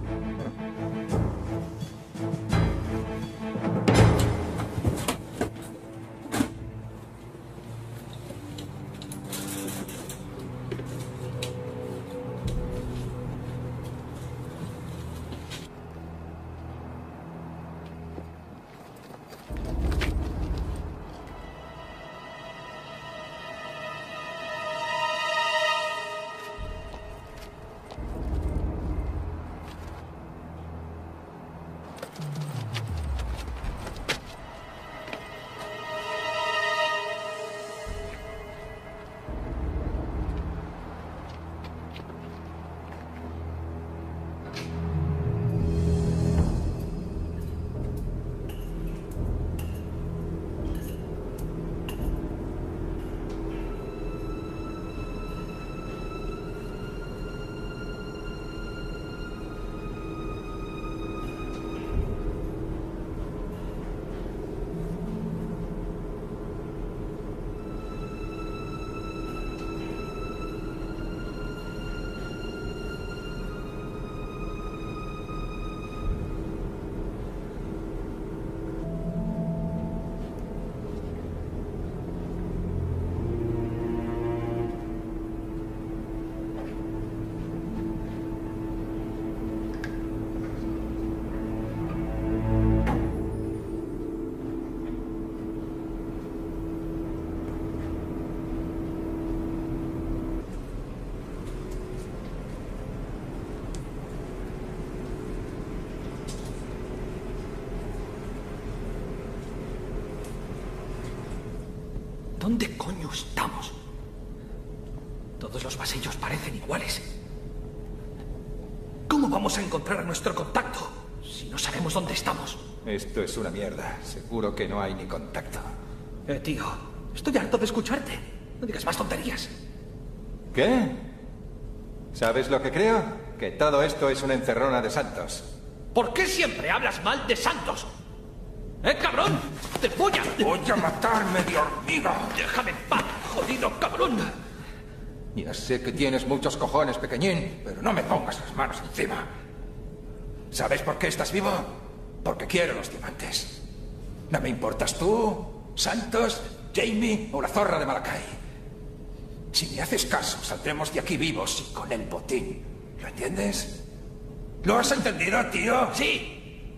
¿Dónde coño estamos? Todos los pasillos parecen iguales. ¿Cómo vamos a encontrar a nuestro contacto si no sabemos dónde estamos? Esto es una mierda. Seguro que no hay ni contacto. Eh, tío, estoy harto de escucharte. No digas más tonterías. ¿Qué? ¿Sabes lo que creo? Que todo esto es una encerrona de Santos. ¿Por qué siempre hablas mal de Santos? ¡Eh, cabrón! ¡Te voy a... ¡Te voy a matar, medio hormiga! ¡Déjame en paz, jodido cabrón! Ya sé que tienes muchos cojones, pequeñín, pero no me pongas las manos encima. ¿Sabes por qué estás vivo? Porque quiero los diamantes. No me importas tú, Santos, Jamie o la zorra de Malakai. Si me haces caso, saldremos de aquí vivos y con el botín. ¿Lo entiendes? ¿Lo has entendido, tío? ¡Sí!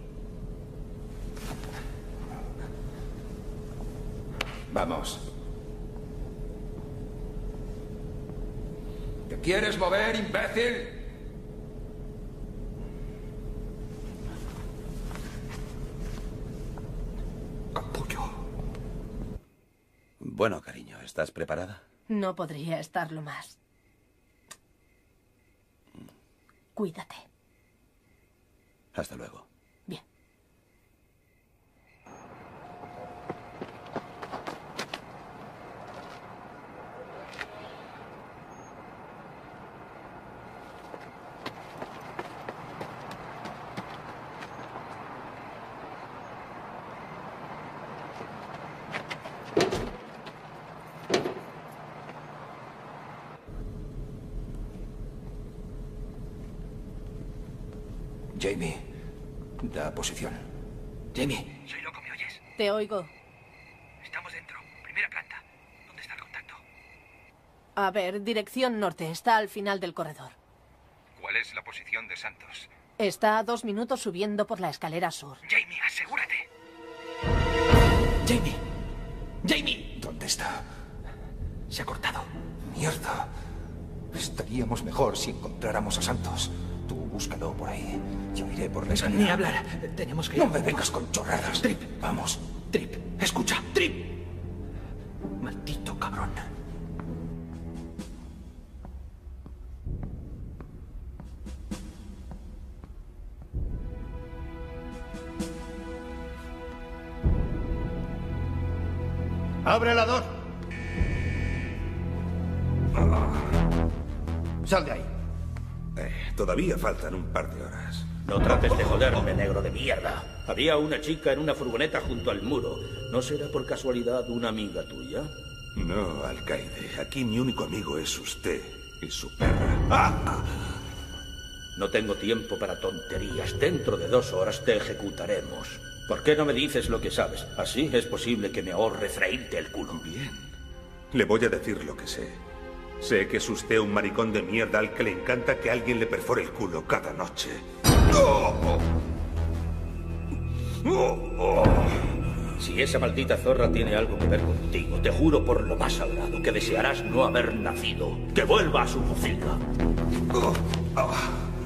Vamos. ¿Te quieres mover, imbécil? Capullo. Bueno, cariño, ¿estás preparada? No podría estarlo más. Cuídate. Hasta luego. Bien. Jamie, da posición. Jamie. Soy loco, ¿me oyes? Te oigo. Estamos dentro. Primera planta. ¿Dónde está el contacto? A ver, dirección norte. Está al final del corredor. ¿Cuál es la posición de Santos? Está a dos minutos subiendo por la escalera sur. Jamie, asegúrate. Jamie. Jamie. ¿Dónde está? Se ha cortado. Mierda. Estaríamos mejor si encontráramos a Santos. Tú búscalo por ahí. Yo iré por la escalera. Ni hablar. Tenemos que ir. No me vengas con chorradas. Trip. Vamos. Trip. Escucha. Trip. Maldito cabrón. ¡Abre la dos! Sal de ahí. Eh, todavía faltan un par de horas. No trates de joderme, negro de mierda. Había una chica en una furgoneta junto al muro. ¿No será por casualidad una amiga tuya? No, alcaide. Aquí mi único amigo es usted y su perra. ¡Ah! No tengo tiempo para tonterías. Dentro de dos horas te ejecutaremos. ¿Por qué no me dices lo que sabes? Así es posible que me ahorre freírte el culo. Bien. Le voy a decir lo que sé. Sé que es usted un maricón de mierda al que le encanta que alguien le perfore el culo cada noche. ¡Oh! ¡Oh! ¡Oh! Si esa maldita zorra tiene algo que ver contigo, te juro por lo más sagrado que desearás no haber nacido. ¡Que vuelva a su pocilga! ¡Oh! ¡Oh!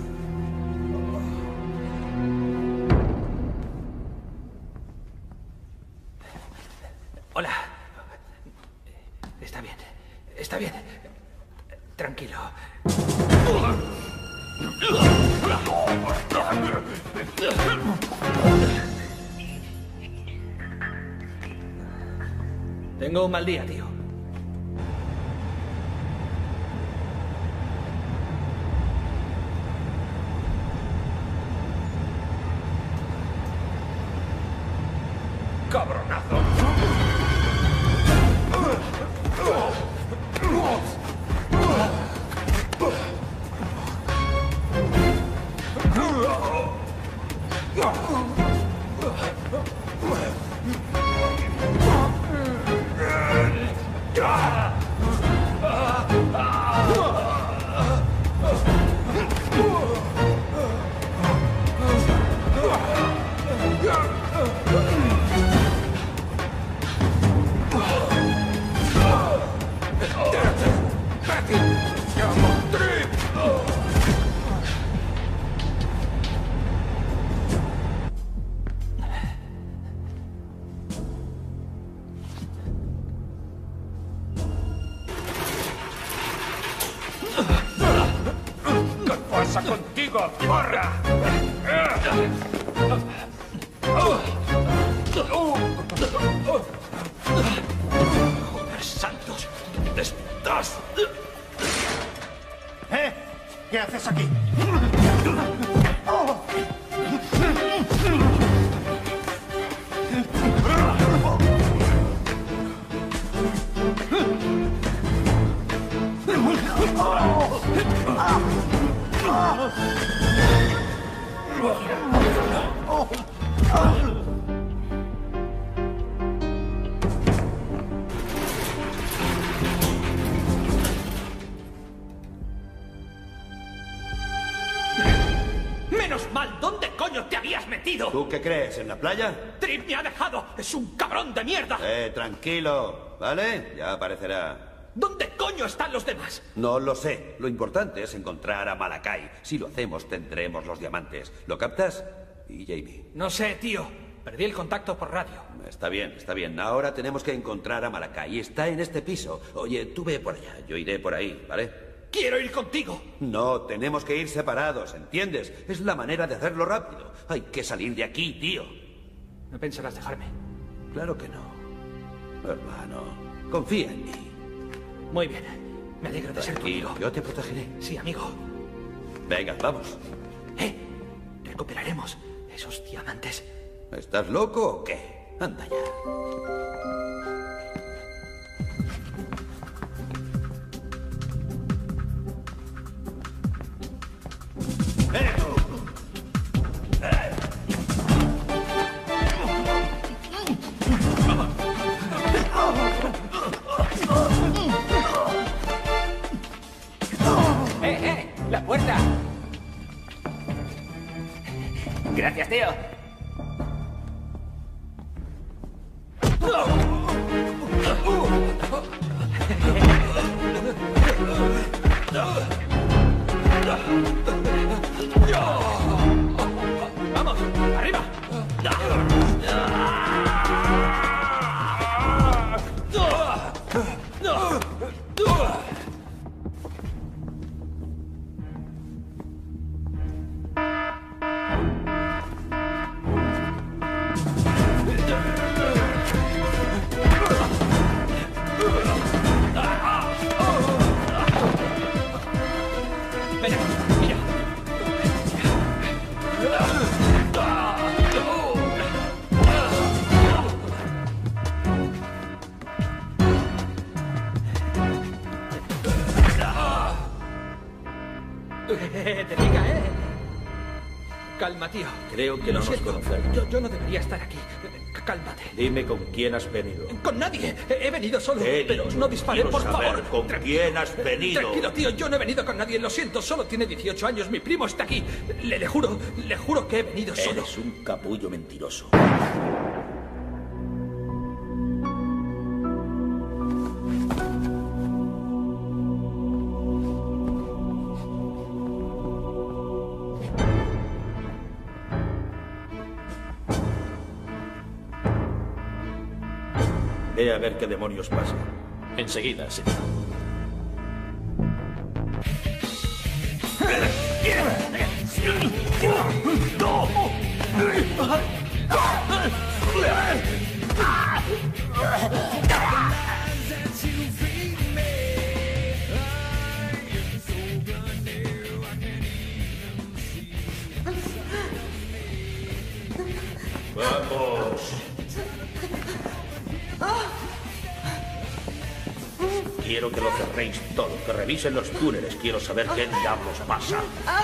Hola. Está bien. Está bien. Tranquilo. Tengo un mal día, tío. ¡Cabronazo! ¿Qué pasa contigo, porra? ¡Joder, santos! ¿Dónde estás? ¿Eh? ¿Qué haces aquí? ¡Menos mal! ¿Dónde coño te habías metido? ¿Tú qué crees? ¿En la playa? ¡Trip me ha dejado! ¡Es un cabrón de mierda! Eh, tranquilo, ¿vale? Ya aparecerá. ¿Dónde coño están los demás? No lo sé. Lo importante es encontrar a Malakai. Si lo hacemos, tendremos los diamantes. ¿Lo captas? Y Jamie. No sé, tío. Perdí el contacto por radio. Está bien, está bien. Ahora tenemos que encontrar a Malakai. Está en este piso. Oye, tú ve por allá. Yo iré por ahí, ¿vale? ¡Quiero ir contigo! No, tenemos que ir separados, ¿entiendes? Es la manera de hacerlo rápido. Hay que salir de aquí, tío. ¿No pensarás dejarme? Claro que no. Hermano, confía en mí. Muy bien. Me alegro de ser tu Tranquilo, amigo. yo te protegeré. Sí, amigo. Venga, vamos. ¿Eh? Recuperaremos esos diamantes. ¿Estás loco o qué? Anda ya. ¡Eh, eh! ¡La puerta! Gracias, tío. ¡Vamos! ¡Arriba! Te pica, ¿eh? Calma, tío. Creo que Lo no nos siento. conocemos. Yo, yo no debería estar aquí. Cálmate. Dime con quién has venido. Con nadie. He he venido solo. He Pero dicho, no dispare, quiero por saber favor. con quién has venido. Tranquilo, tío. Yo no he venido con nadie. Lo siento. Solo tiene dieciocho años. Mi primo está aquí. Le, le juro, le juro que he venido solo. Eres un capullo mentiroso. Ve a ver qué demonios pasa. Enseguida, señor. ¡Vamos! Quiero que lo cerréis todo, que revisen los túneles. Quiero saber qué diablos pasa.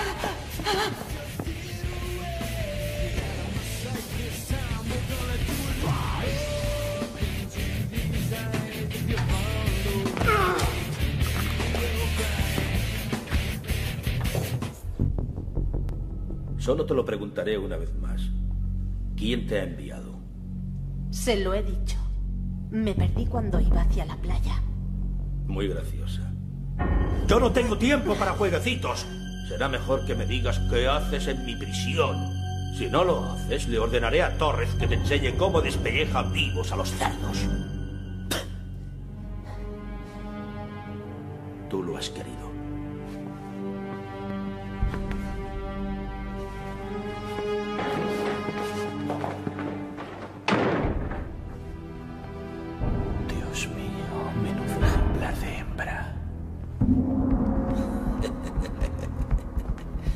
Solo te lo preguntaré una vez más. ¿Quién te ha enviado? Se lo he dicho. Me perdí cuando iba hacia la playa. Muy graciosa. Yo no tengo tiempo para jueguecitos. Será mejor que me digas qué haces en mi prisión. Si no lo haces, le ordenaré a Torres que te enseñe cómo despelleja vivos a los cerdos. Tú lo has querido.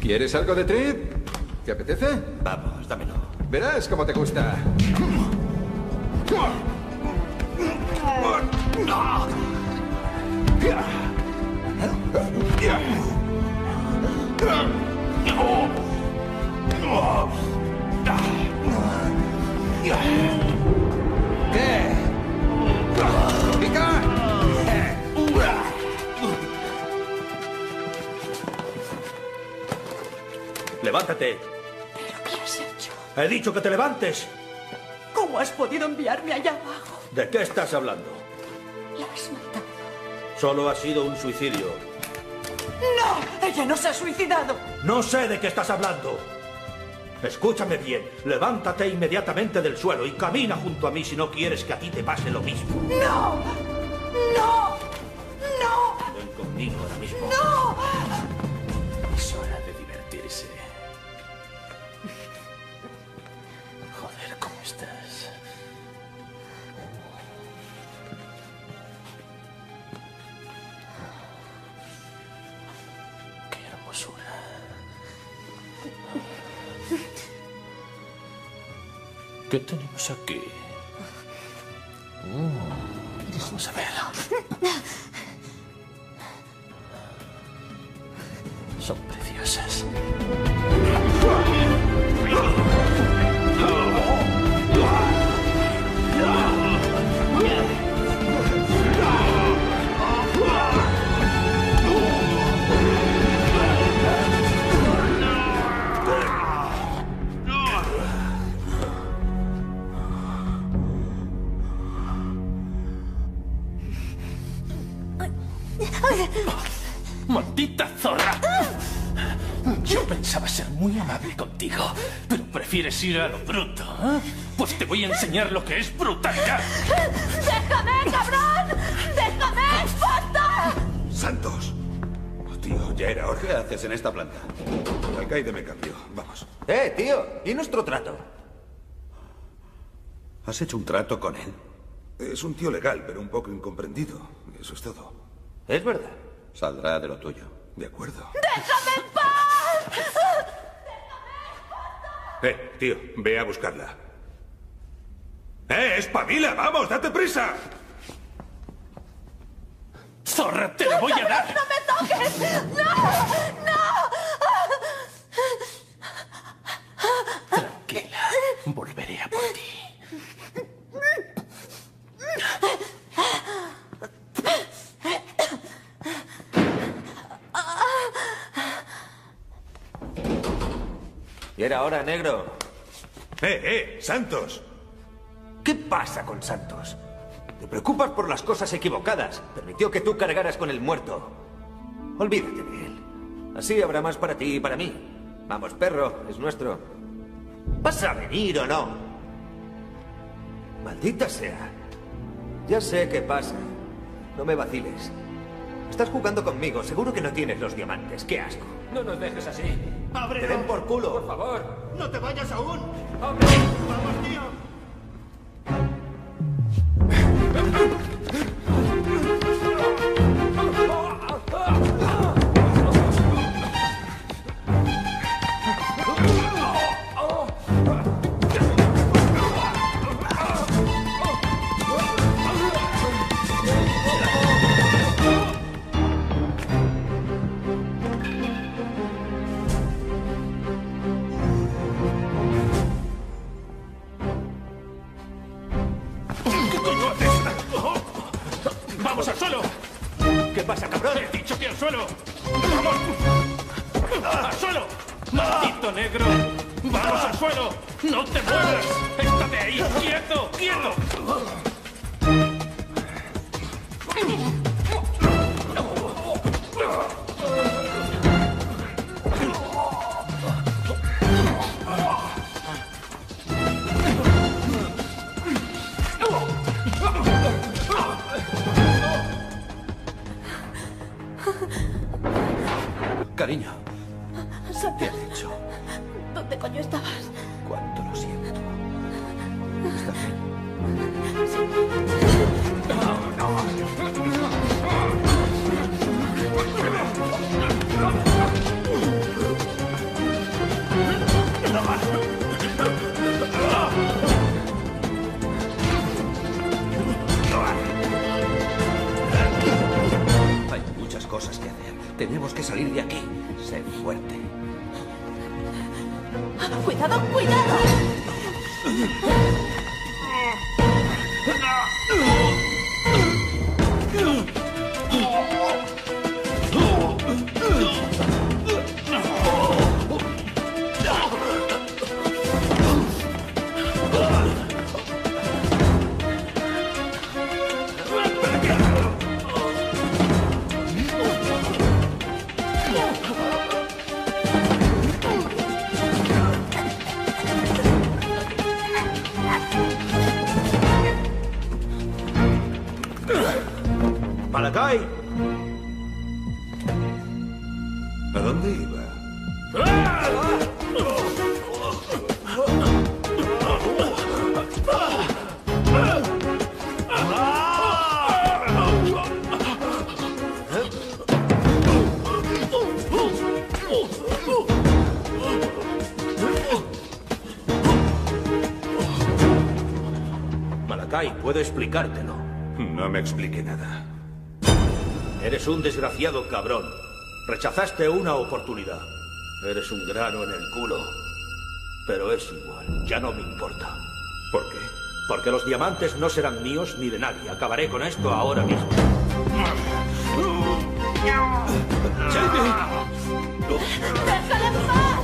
¿Quieres algo de trip? ¿Te apetece? Vamos, dámelo. Verás cómo te gusta. ¿Qué? ¿Pica? ¡Levántate! ¿Pero qué has hecho? He dicho que te levantes. ¿Cómo has podido enviarme allá abajo? ¿De qué estás hablando? La has matado. Solo ha sido un suicidio. ¡No! ¡Ella no se ha suicidado! No sé de qué estás hablando. Escúchame bien. Levántate inmediatamente del suelo y camina junto a mí si no quieres que a ti te pase lo mismo. ¡No! ¡No! ¡No! Ven conmigo ahora mismo. ¡No! Es hora de divertirse. Joder, ¿cómo estás? Qué hermosura. ¿Qué tenemos aquí? Mm, vamos a ver. Son preciosas. ¡Maldita zorra! Yo pensaba ser muy amable contigo, pero prefieres ir a lo bruto, ¿eh? Pues te voy a enseñar lo que es brutalidad. ¡Déjame, cabrón! ¡Déjame! ¡Basta! ¡Santos! Oh, tío, ya era hora. ¿Qué haces en esta planta? El alcaide me cambió. Vamos. Eh, tío, ¿y nuestro trato? ¿Has hecho un trato con él? Es un tío legal, pero un poco incomprendido. Eso es todo. Es verdad. Saldrá de lo tuyo. De acuerdo. ¡Déjame en paz! Eh, tío, ve a buscarla. ¡Eh, espabila! ¡Vamos, date prisa! ¡Zorra, te lo voy a dar! ¡No me toques! ¡No! ¡No! Tranquila, volveré a por ti. Y era hora, negro. ¡Eh, eh! ¡Santos! ¿Qué pasa con Santos? Te preocupas por las cosas equivocadas. Permitió que tú cargaras con el muerto. Olvídate de él. Así habrá más para ti y para mí. Vamos, perro, es nuestro. ¿Vas a venir o no? Maldita sea. Ya sé qué pasa. No me vaciles. Estás jugando conmigo. Seguro que no tienes los diamantes. ¡Qué asco! No nos dejes así. ¡Te den por culo! Por favor. ¡No te vayas aún! ¡Abre! ¡Vamos, tío! ¡Vamos al suelo! ¿Qué pasa, cabrón? ¡He dicho que al suelo! ¡Vamos! ¡Al suelo! ¡Maldito negro! ¡Vamos al suelo! ¡No te muevas! ¡Estate ahí! ¡Quieto! ¡Quieto! Cariño, Santos, ¿qué has hecho? ¿dónde coño estabas? Cuánto lo siento. ¿Estás bien? cosas que hacer. Tenemos que salir de aquí. Sé fuerte. ¡Cuidado, cuidado! ¡Malakai! ¿A dónde iba? Malakai, puedo explicártelo. No me explique nada. Eres un desgraciado cabrón. Rechazaste una oportunidad. Eres un grano en el culo. Pero es igual, ya no me importa. ¿Por qué? Porque los diamantes no serán míos ni de nadie. Acabaré con esto ahora mismo. ¡Déjale en paz!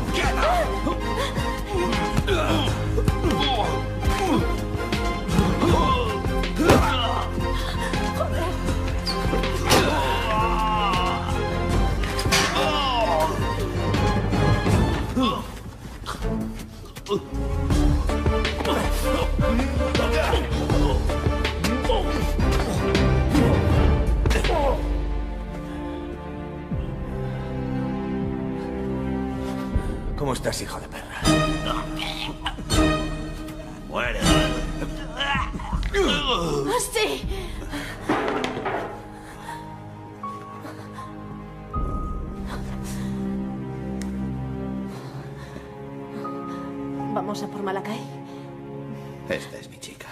¿Cómo estás, hijo de perra? Muere. ¡Sí! ¿Vamos a por Malakai? Esta es mi chica.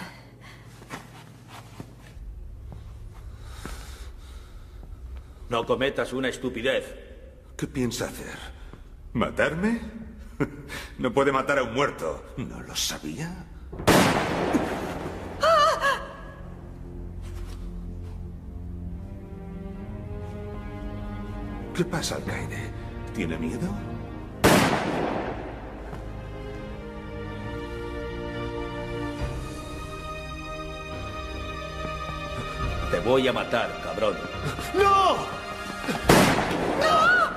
No cometas una estupidez. ¿Qué piensa hacer? ¿Matarme? No puede matar a un muerto. ¿No lo sabía? ¿Qué pasa, alcaide? ¿Tiene miedo? Te voy a matar, cabrón. ¡No! ¡No!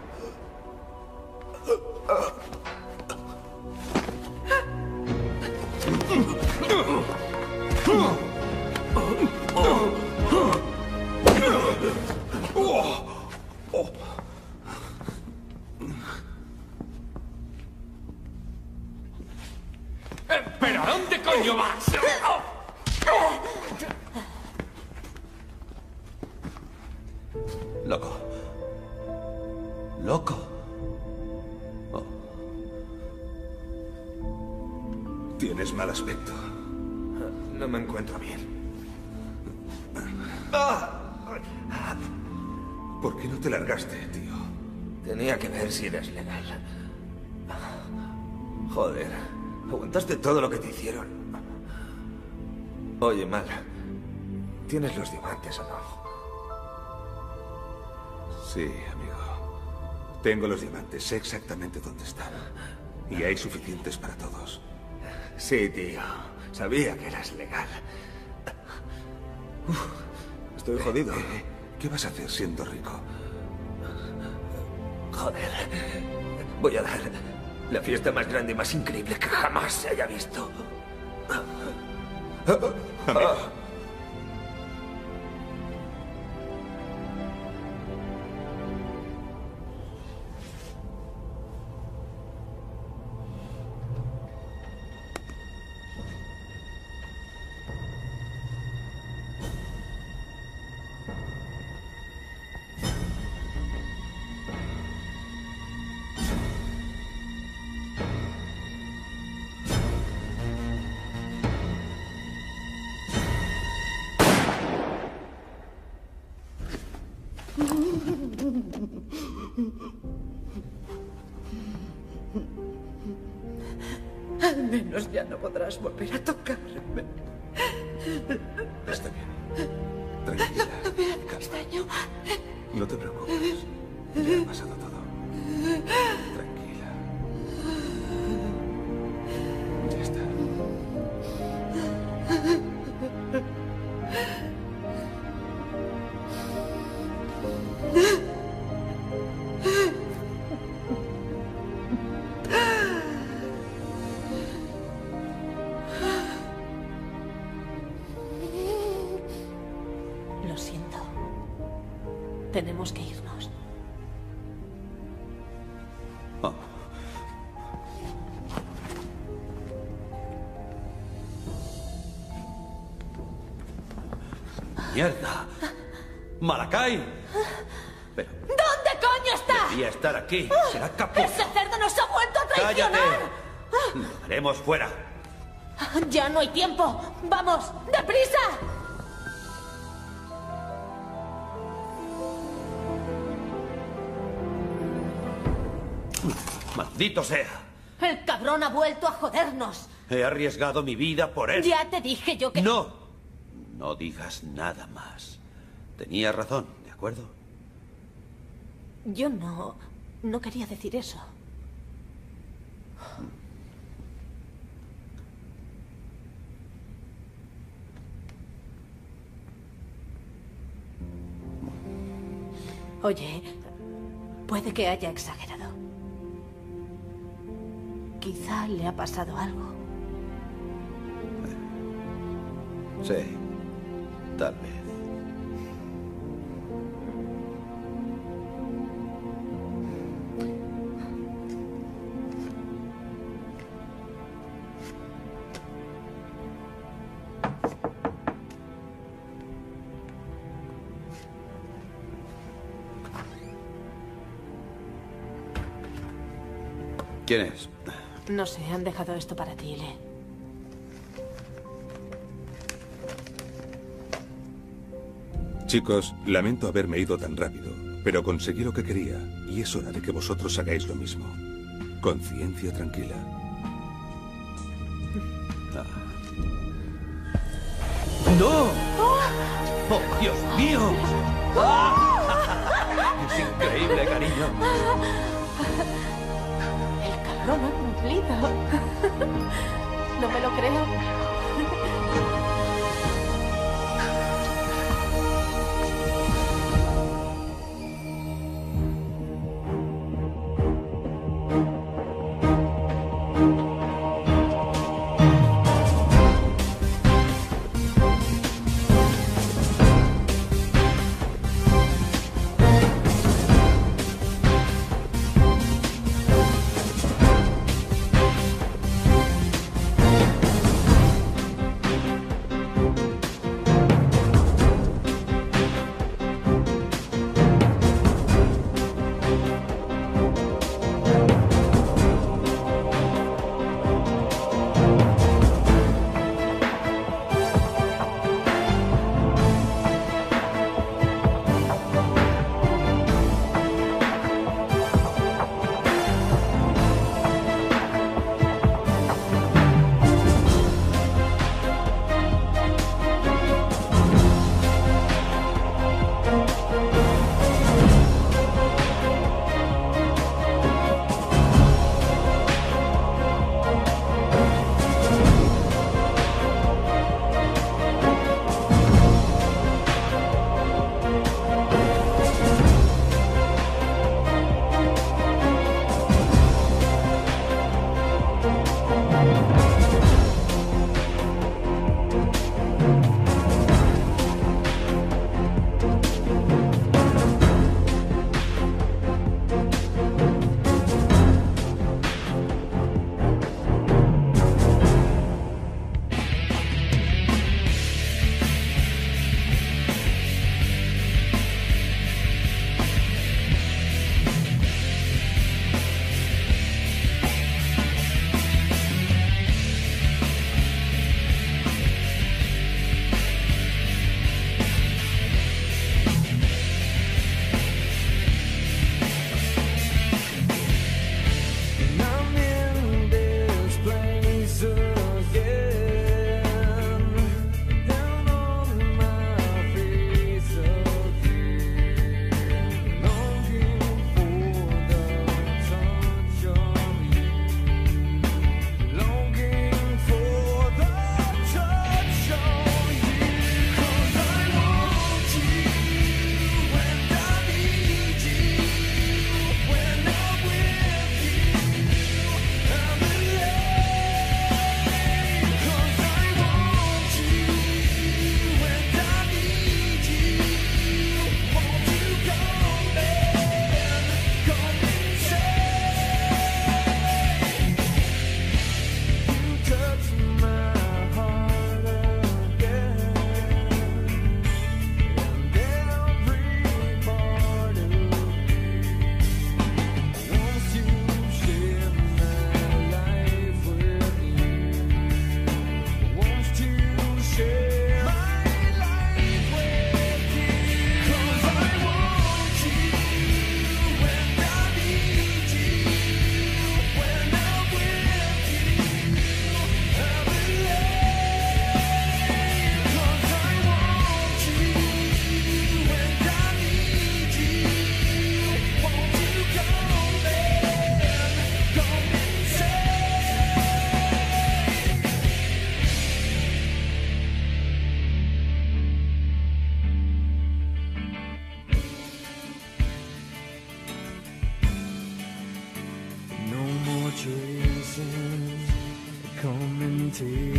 ¿Pero a dónde coño vas? Loco. Loco. Oh. Tienes mal aspecto. No me encuentro bien. ¿Por qué no te largaste, tío? Tenía que ver si eres legal. Joder, aguantaste todo lo que te hicieron. Oye, Mal, ¿tienes los diamantes o no? Sí, amigo. Tengo los diamantes, sé exactamente dónde están. Y hay suficientes para todos. Sí, tío. Sabía que eras legal. Uf, estoy jodido. Eh, eh, ¿Qué vas a hacer siendo rico? Joder. Voy a dar la fiesta más grande y más increíble que jamás se haya visto. Amigo. Al menos ya no podrás volver a tocarme. Está bien. Tranquila. No me hagas daño. No te preocupes. Ya ha pasado todo. Tranquila. Ya está. Lo siento. Tenemos que irnos. Oh. ¡Mierda! ¡Malacay! Pero ¿Dónde coño está? Debía estar aquí. Será capaz. ¡Ese cerdo nos ha vuelto a traicionar! ¡Cállate! Lo haremos fuera. ¡Ya no hay tiempo! ¡Vamos! ¡Deprisa! ¡Maldito sea! El cabrón ha vuelto a jodernos. He arriesgado mi vida por él. Ya te dije yo que... ¡No! no digas nada más. Tenía razón, ¿de acuerdo? Yo no... no quería decir eso. Oye, puede que haya exagerado. Quizá le ha pasado algo. Sí, tal vez. ¿Quién es? No sé, han dejado esto para ti, Le. Chicos, lamento haberme ido tan rápido, pero conseguí lo que quería, y es hora de que vosotros hagáis lo mismo. Conciencia tranquila. Ah. ¡No! ¡Oh, Dios mío! ¡Ah! Es increíble, cariño. El cabrón ha cumplido. No me lo creo. tears.